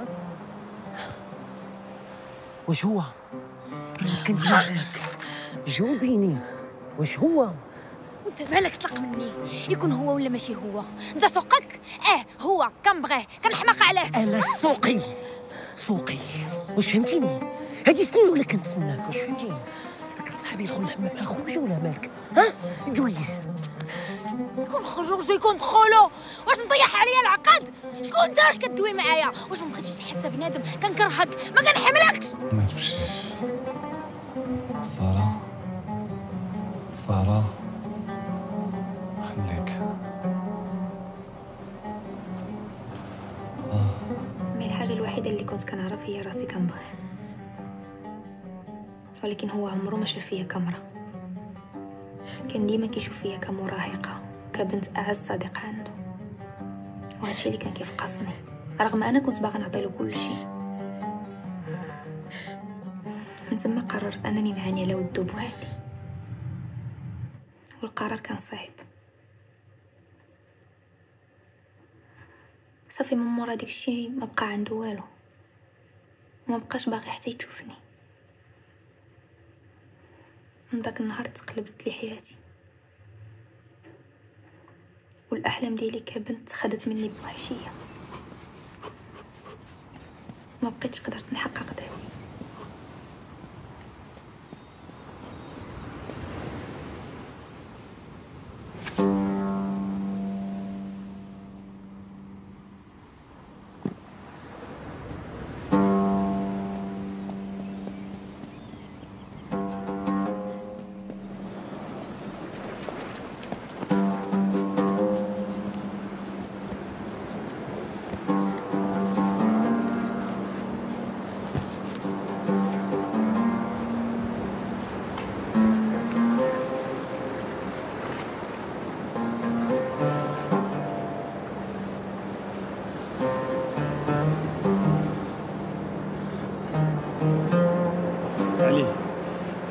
واش هو؟ كنت معاك، جاوبيني، واش هو؟ انت مالك طلق مني؟ يكون هو ولا ماشي هو؟ انت سوقك؟ هو كنبغيه، كنحماق عليه. انا سوقي واش فهمتيني؟ هادي سنين ولا كنتسناك، واش فهمتيني؟ كنت صاحبي يدخل الحمام مع الخروج ولا مالك؟ ها؟ قولي. يكون خروج ويكون دخولو، واش نطيح عليا العقد؟ شكون انت واش كدوي معايا؟ واش ما بغيتيش تحس بنادم كنكرهك ما كنحملكش؟ ما تمشيش سارة، سارة خليك. مي الحاجة الوحيدة اللي كنت كنعرف هي راسي كنبغيه، ولكن هو عمره ما شاف فيا كامرة. كان ديما كيشوف فيا كمراهقة، كبنت أعز صديقة عنده، وهادشي اللي كان كيفقصني رغم أنا كنت باغا نعطيلو كل شيء. من ثم قررت أنني نعاني على ودو بوحدي، والقرار كان صعيب. صافي من مورا داك الشيء ما بقى عنده والو، وما بقاش باغي حتى يشوفني. من داك النهار تقلبت لي حياتي، والاحلام ديالي كبنت خدت مني بوحشيه، ما بقيتش قدرت نحقق ذاتي.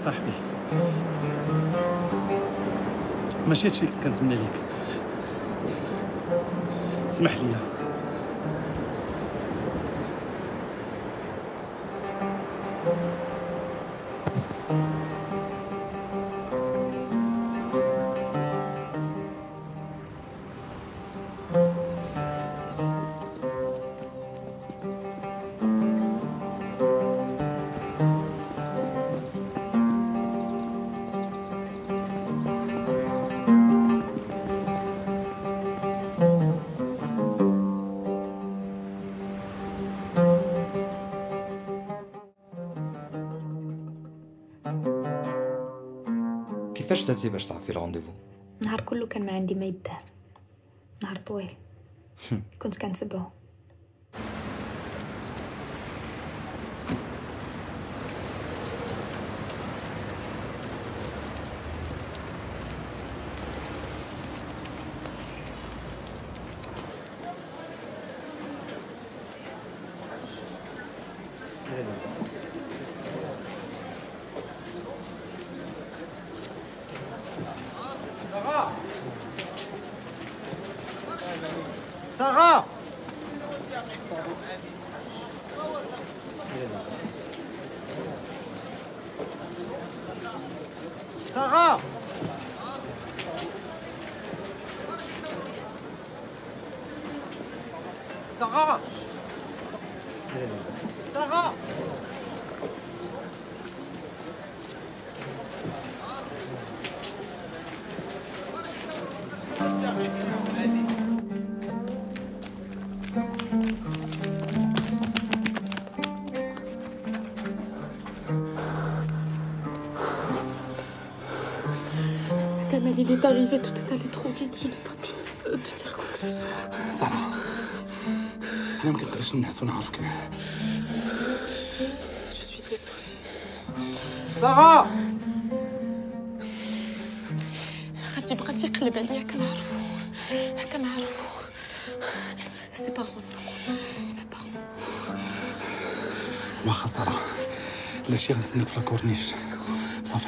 صاحبي ماشي هادشي اللي كنت كنتمنى ليك. اسمح لي. كيفاش درتي باش تعرفي الرونديفو؟ نهار كله كان ما عندي ما يدار، نهار طويل كنت كنتبعو. سارة سارة سارة سارة Kamel, il est arrivé, tout est allé trop vite, je n'ai pas pu te dire quoi que ce soit. سارة أنا ما كنقدرش نحس ونعرفك معاه. Je suis désolée. سارة غادي بقى تيقلب عليا كنعرفو كنعرفو. سي با غوندو سي با واخا سارة لا شي غنتسناك في الكورنيش صافي.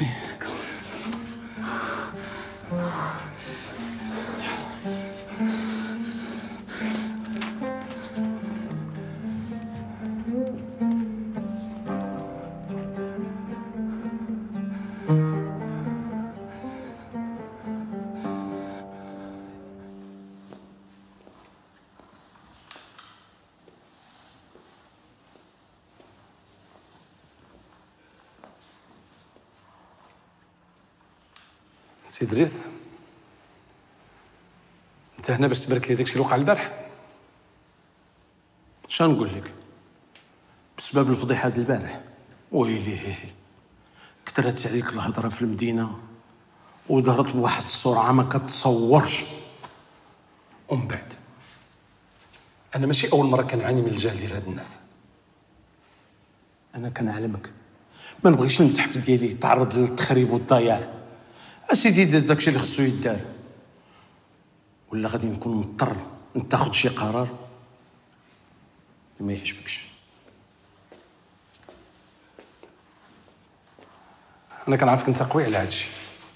سي دريس انت هنا باش تبارك لي داكشي اللي وقع البارح. شنو نقول لك بسبب الفضيحه ديال البارح؟ ويلي كثرت عليك الهضره في المدينه وظهرت بواحد السرعه ما كتصورش. ومن بعد انا ماشي اول مره كنعاني من الجهل ديال هاد الناس. انا كنعلمك ما نبغيش المتحف ديالي يتعرض للتخريب والضياع. اسيدي دير داكشي اللي خصو يدار، ولا غادي نكون مضطر نتاخد شي قرار ما يعجبكش. انا كنعرفك انت قوي على هادشي.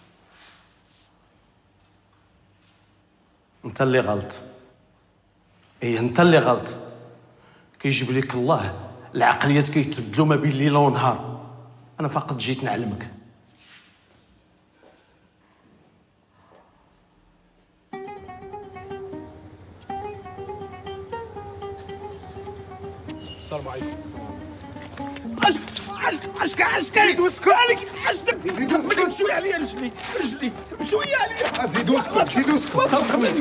انت اللي غلط. ايه انت اللي غلط. كيجيب لك الله العقليات كيتبدلوا ما بين ليله ونهار. انا فقط جيت نعلمك. السلام عليكم. عشك اسكت عليك اسكت شويه عليا رجلي شويه عليا. زيد اسكت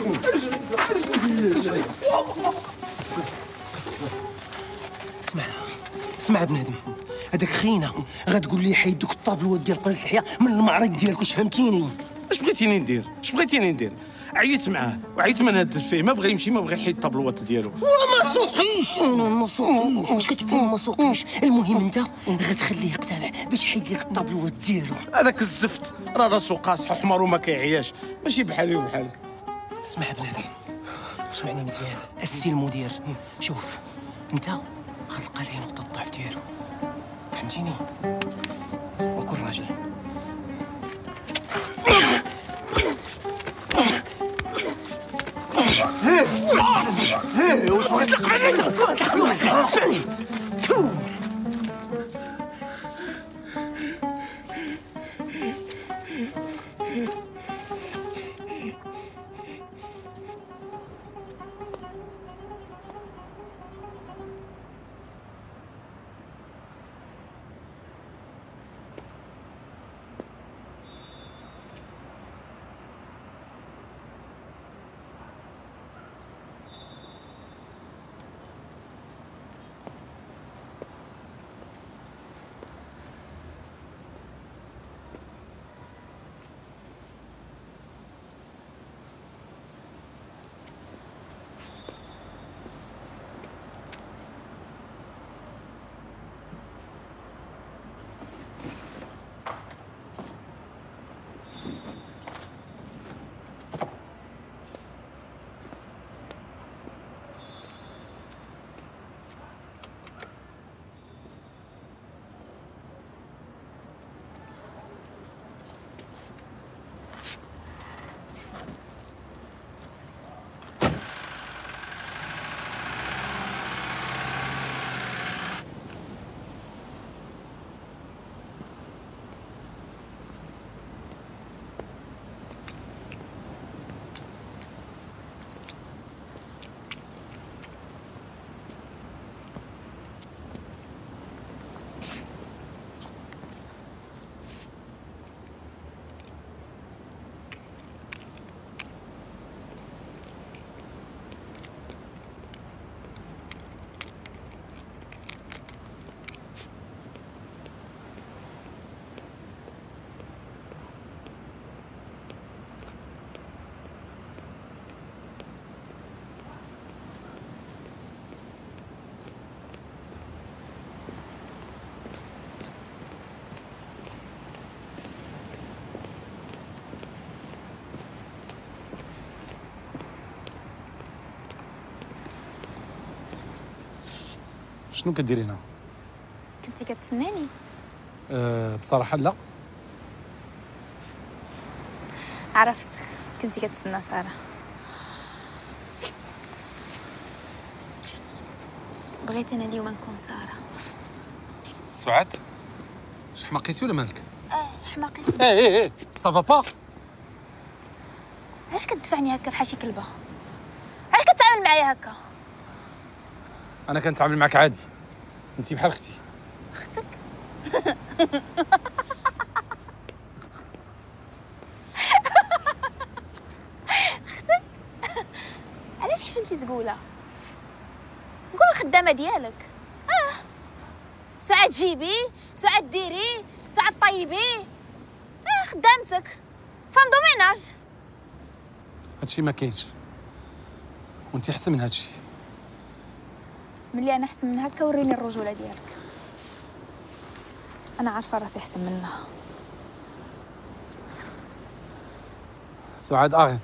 اسمع بنادم، هذاك خينا غتقول لي حيد دوك الطابلوات ديال قلة الحياة من المعرض ديالك. واش فهمتيني؟ اش بغيتيني ندير؟ عييت معاه وعييت ما نهدد فيه، ما بغى يمشي، ما بغى يحيد الطابلوات ديالو. وما سوقيش واش كتفهم؟ ما سوقيش. المهم انت غتخليه يقتنع باش يحيد لك الطابلوات ديالو. هذاك الزفت راه راسو قاصح وحمر وما كيعياش، ماشي بحالي وبحالك. اسمع بنادم، اسمعني مزيان السي المدير. شوف انت غتلقى ليه نقطة الضعف ديالو، فهمتيني؟ وكن راجل. هي وش بغيت تلقى عليك؟ سعني. شنو كديري هنا؟ كنتي كتسناني؟ بصراحة لا. عرفت كنتي كتسنى سارة. بغيت انا اليوم نكون سارة. سعاد حماقيتي ولا مالك؟ حماقيتي. ايه صافا با. علاش كتدفعني هكا بحال شي كلبة؟ علاش كتعامل معايا هكا؟ انا كنتعامل معك عادي، انتي بحال اختي. اختك؟ اختك؟ علاش حشمتي تقولها؟ قول الخدامة ديالك. سعاد جيبي، سعاد ديري، سعاد طيبي. خدامتك فام دوميناج. هادشي ما كاينش، وانتي احسن من هادشي. ملي انا احسن من هكا وريني الرجوله ديالك. انا عارفه راسي احسن منها. سعاد اغيط.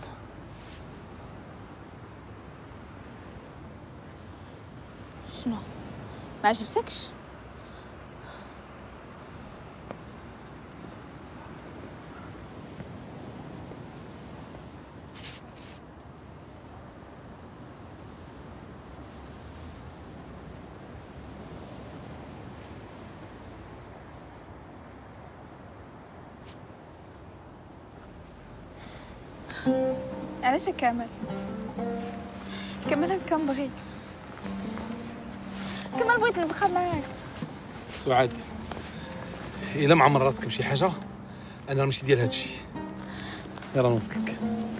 شنو ما عجبتكش؟ علاش كامل؟ كمال انا كنبغيك، كمال بغيت نبقى معاك. سعاد الا معمر راسك بشي حاجه انا ماشي ديال هادشي. يلا نوصلك.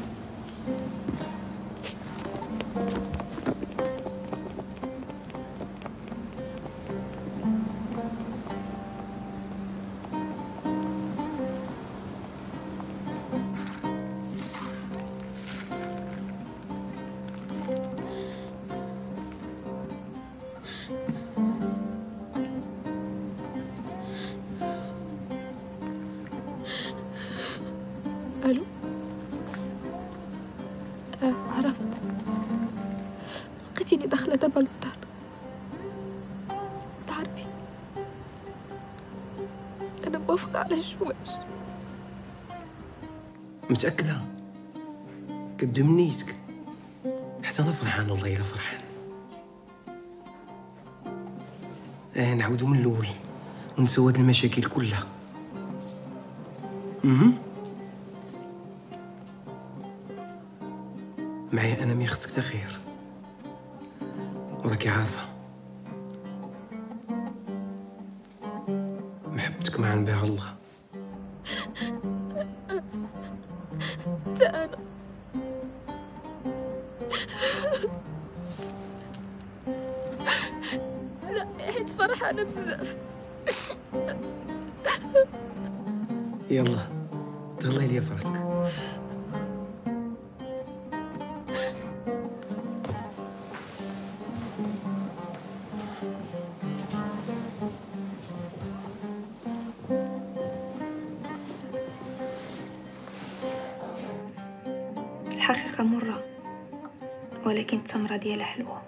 الو. عرفت، لقيتيني داخله دابا للدار. تعرفي انا نوافق على الزواج. متأكدة؟ كدوم نيتك؟ حتى أنا فرحان، والله إلا فرحان. نعاودو من الأول ونساو هاد المشاكل كلها. معايا أنا مي خصك تا خير، وراكي عارفة محبتك ما عن بها الله. حتى أنا. لا حيت فرحانة بزاف. يلا تهلاي ليا فراسك. الحقيقة مرة، ولكن التمرة ديالها حلوة.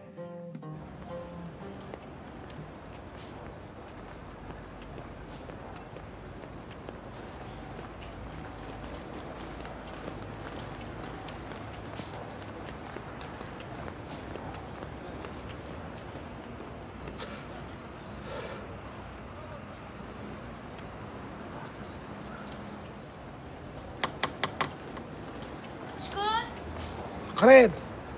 قريب.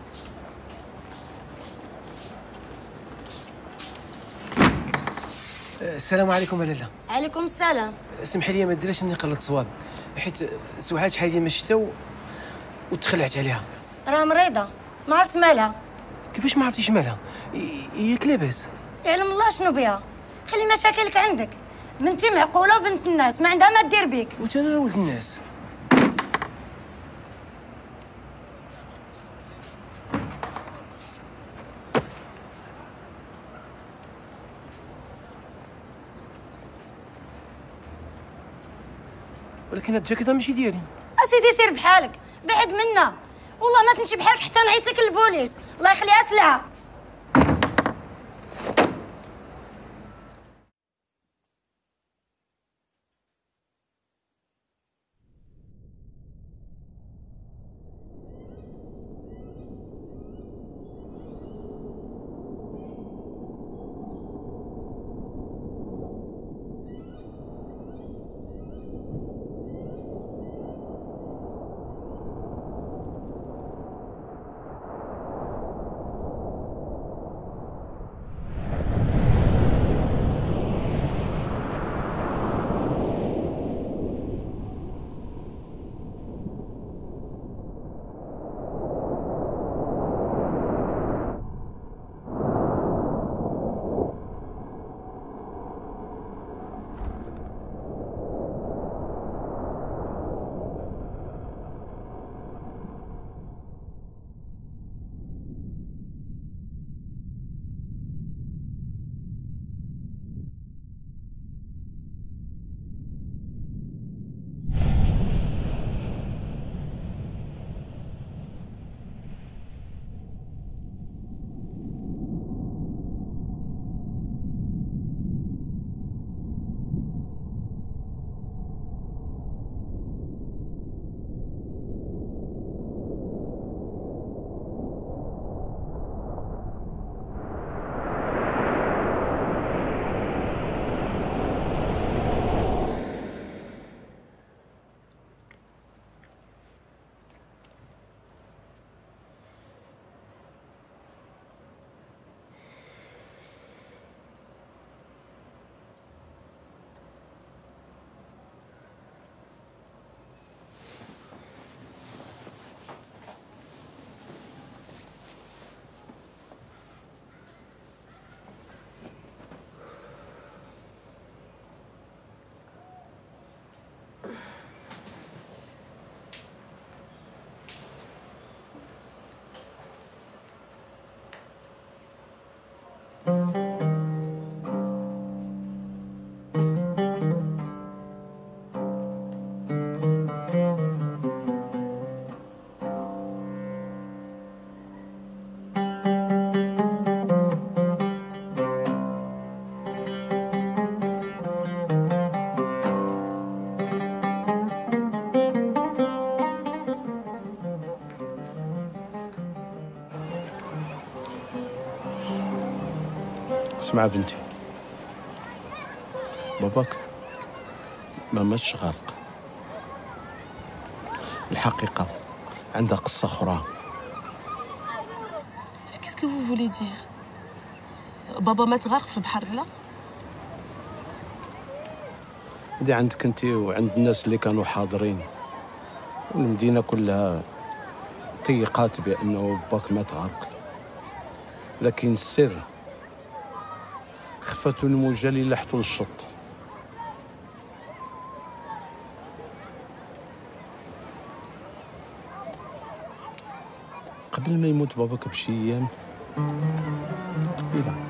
السلام عليكم لاله. عليكم السلام. سمحي لي ما ديرش مني قلت صواب، حيت سوحات شحال ديال ما شتا وتخلعت عليها. راه مريضة، ما عرفت مالها. كيفاش ما عرفتيش مالها؟ ياك لاباس؟ يعلم الله شنو بها. خلي مشاكلك عندك. بنتي معقولة وبنت الناس، ما عندها ما دير بيك. وأنا ولد الناس. ولكن هاد الجاكيطه ماشي ديالي. اسيدي سير بحالك، بعد منا. والله ما تمشي بحالك حتى نعيط لك للبوليس، الله يخليها سلعة. اسمع بنتي، باباك ما ماتش غارق. الحقيقة عندها قصة أخرى. Qu'est-ce que vous voulez dire? بابا مات غارق في البحر لا؟ هادي عندك انت وعند الناس اللي كانوا حاضرين، والمدينة كلها تيقات بأنه باك مات غارق، لكن السر خفتوا الموجة اللي لحتوا للشط. قبل ما يموت باباك بشي أيام قليلة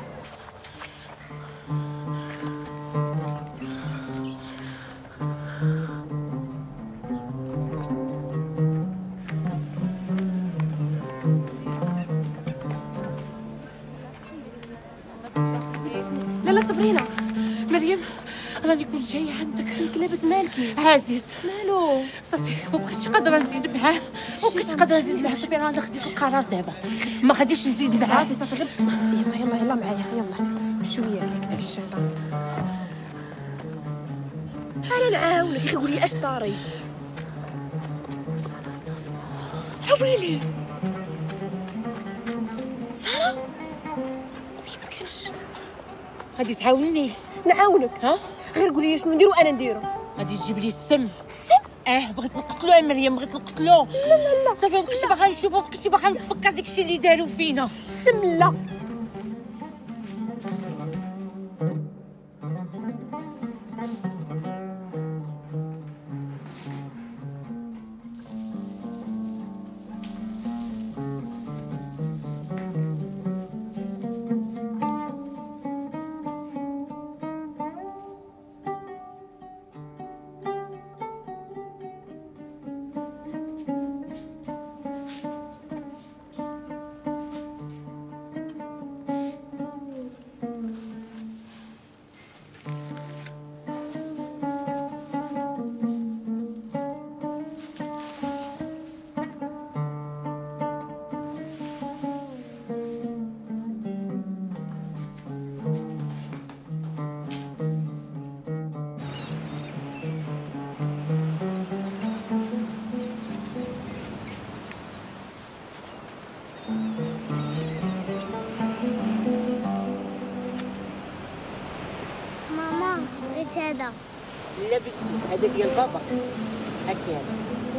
لا صبرينا، مريم راني كنت جايه عندك. لك لاباس مالكي؟ عزيز مالو؟ صافي ما بقيتش قادره نزيد معاه، ما بقيتش قادره نزيد معاه. صافي راني خديت القرار دابا، ما غاديش نزيد معاه. صافي غير تسمع. يلا معايا، يلا بشويه عليك هاد الشيطان. انا نعاونك، كيقول لي اش طاري. حويلي ساره، ما يمكنش. غادي تعاونيني؟ نعاونك. ها غير قولي شنو نديرو انا نديرو. غادي تجيب لي السم. السم؟ بغيت نقتلو يا مريم، بغيت نقتلو. لا صافي ما بقيتش باغا نشوفو، ما بقيتش باغا نتفكر داكشي اللي دارو فينا. السم لا. ماما بغيت هذا. لا بنتي هذا ديال بابا، هاكي هذا.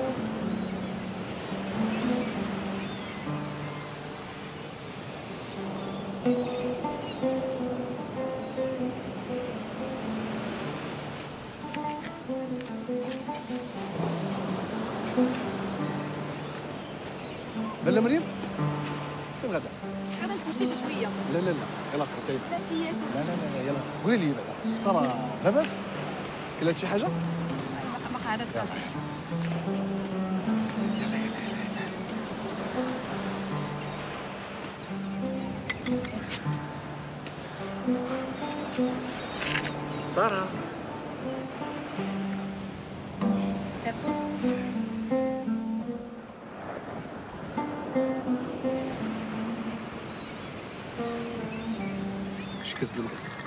لالا مريم فين غدا؟ انا نتمشى شي شويه. لا يلا تغدي. ما فياش. لا يلا قولي لي بعدا ساره لاباس؟ كلات شي حاجه؟ ما قعدت صافي. ساره اش كتدير؟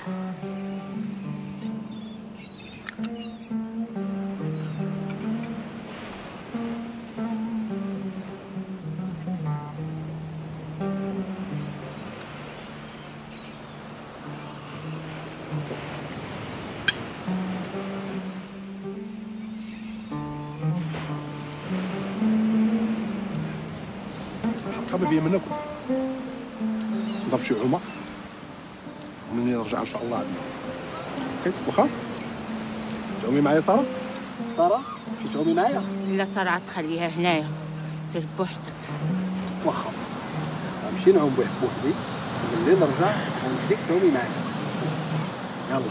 حقا فيا منكم نضرب شي عومه ومني نرجع ان شاء الله عندنا. اوكي واخا تعومي معايا ساره؟ ساره شي تعومي معايا؟ لا صراحه تخليها هنايا، سير بوحدك. واخا نمشي نعوم بوحدي وملي نرجع ونحديك تعومي معايا. يلا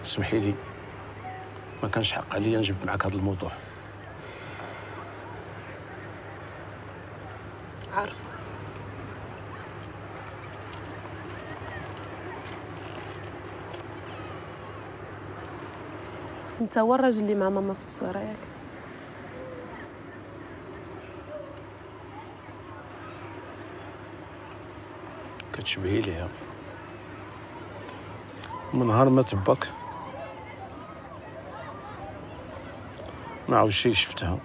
سمحي لي، ما كانش حق عليا نجبد معاك هذا الموضوع. عارفه. انت هو الراجل اللي مع ماما في التصويره ياك؟ كتشبهي ليها. من نهار ما تباك ما عاودش شفتها.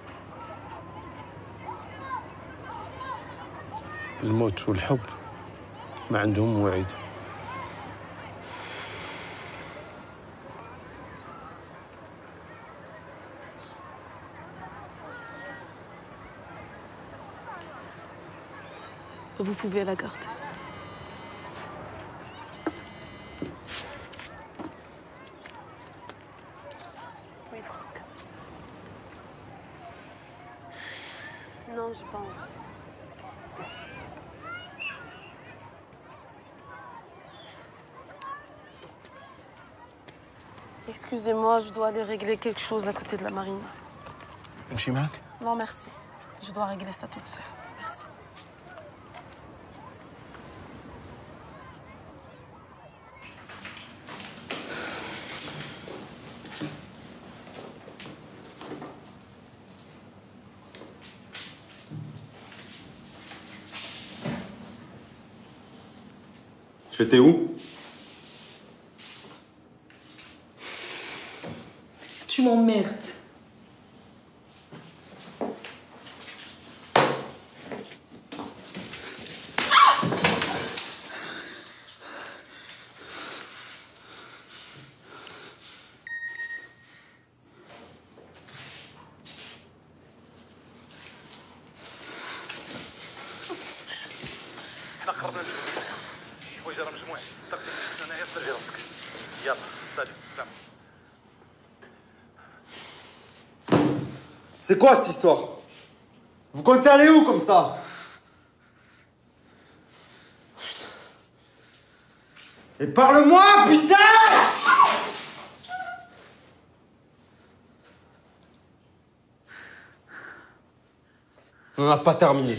الموت والحب ما عندهم موعد. Vous pouvez la garder. Oui, Franck. Non, j'ai pas envie. Excusez-moi, je dois aller régler quelque chose à côté de la marine. نمشي معاك؟ Non, merci. Je dois régler ça toute seule. Merci. J'étais où? Tu m'emmerdes. احنا قربنا نشوف الحوايج راه مجموعين. تقدر انايا تسرجي راسك. يلا سالي سلام. C'est quoi cette histoire? Vous comptez aller où comme ça? Et parle-moi, putain! On n'a pas terminé.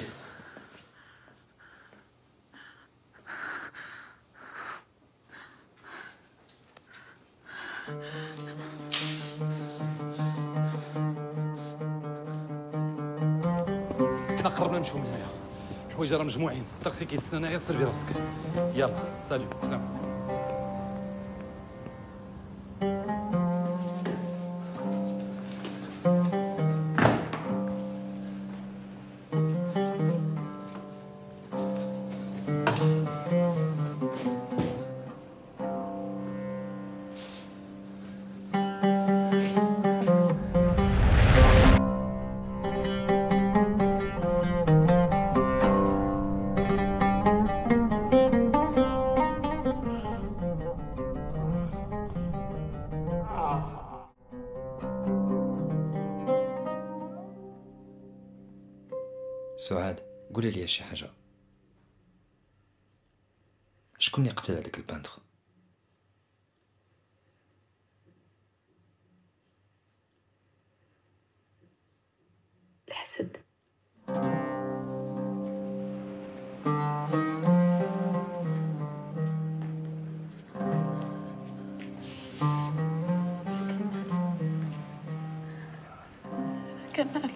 احنا قربنا نمشيو من هنايا. الحوايج راه مجموعين. الطاكسي كيتسنى هنايا سير براسك. يلا سالي سلام. سعاد، قولي لي شي حاجة. شكون اللي قتل هذاك البانتر؟ الحسد. كمال.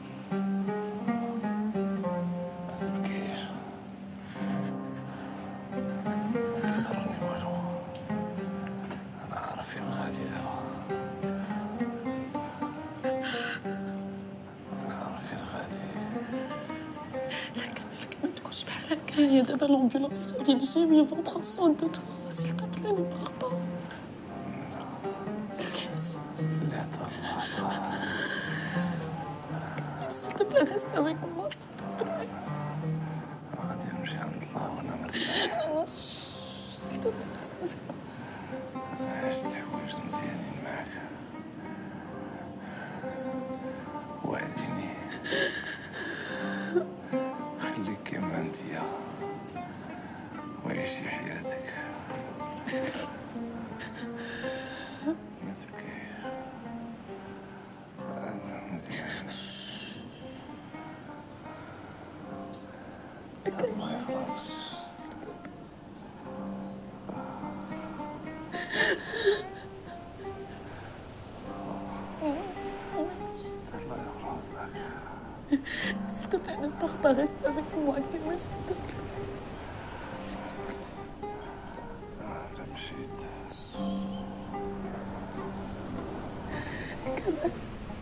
هيا دابا لومبيلونس غادي تجي وي فون بخون سون دو توا سيل تو بلي نو باغ با. لا طلع سيل تو بلي ريست افيك موا سيل تو بلي. غادي نمشي عند الله وانا مرتاح. سيل تو بلي ريست افيك موا. عشت حوايج مزيانين معاك. وعديني خليك كيما انتيا وعيشي حياتك. ما الله يخلص. S'il te plaît, ne pars pas, reste avec moi, Kamel, s'il te plaît. مشيت. كمال.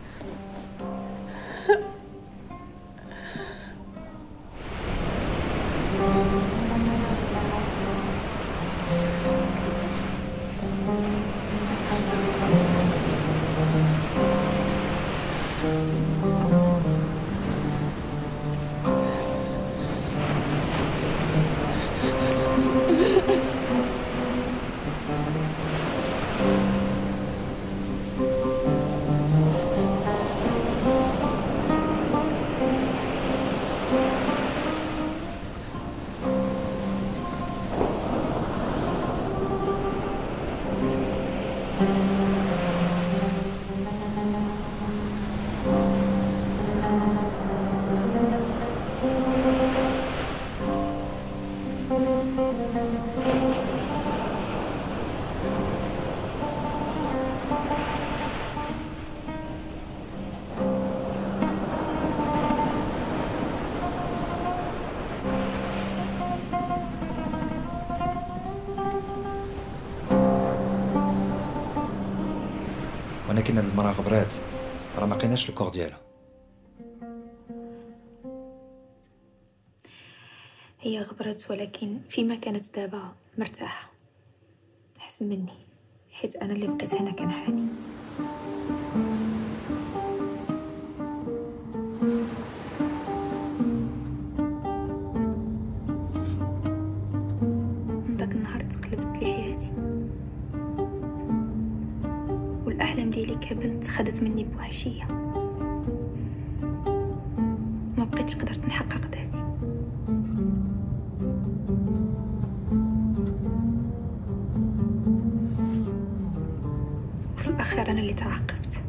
ولكن المرأة غبرات، راه ما لقيناش الكور ديالها. هي غبرت، ولكن فيما كانت دابا مرتاحة أحسن مني، حيت أنا اللي بقيت هنا كنعاني. من داك النهار تقلبت لي حياتي، والأحلام ديالي كبنت خدت مني بوحشية، ما بقيتش قدرت نحقق ذاتي. وفي الأخير أنا اللي تعاقبت.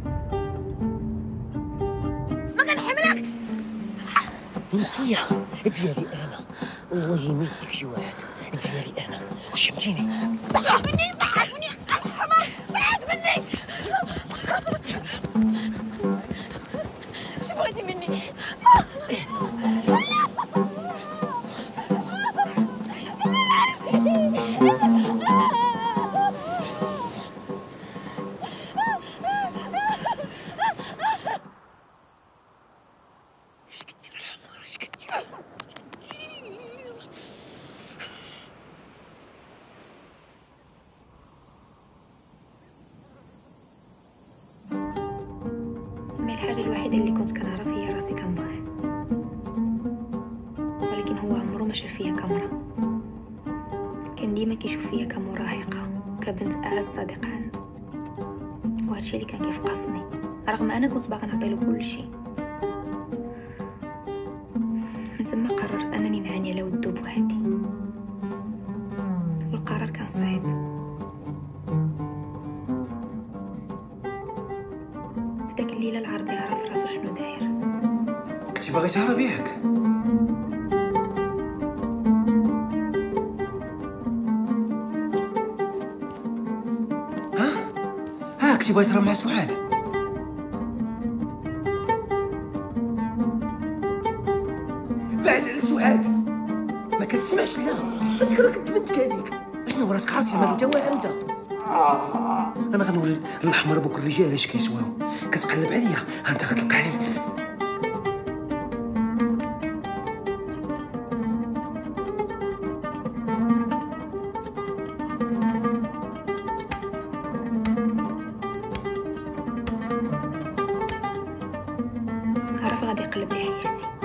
ما كنحملكش. انتيا ديالي انا، والله يميتك شي واحد ديالي انا، شمتيني. بعد مني بعد مني الحمار، بعد مني. شو بغيتي مني؟ ما الحاجة الوحيدة اللي كنت كنعرف هي راسي كنبغي، ولكن هو عمره ما شاف فيا كامرا. كان ديما كيشوف فيا كمراهقة، كبنت أعز صديق عنده، وهادشي اللي كان كيفقصني رغم أنا كنت باغا نعطيلو كل شيء. من تما قررت أنني نعاني على ودو بوحدي، والقرار كان صعيب. في داك الليلة العربي عرف راسو شنو داير. كنتي باغي تهرب ياك؟ ها كنتي باغي تهرب مع سعاد؟ بعد على سعاد، ما كتسمعش لا، هذيك راك بنتك هذيك، اشنو راسك حاسس ما انت واعر انت. انا غنوري الاحمر بوك الرجال اش كيسواو، كتقلب عليا ها انت غتلقاني. عرف غادي يقلب لي حياتي.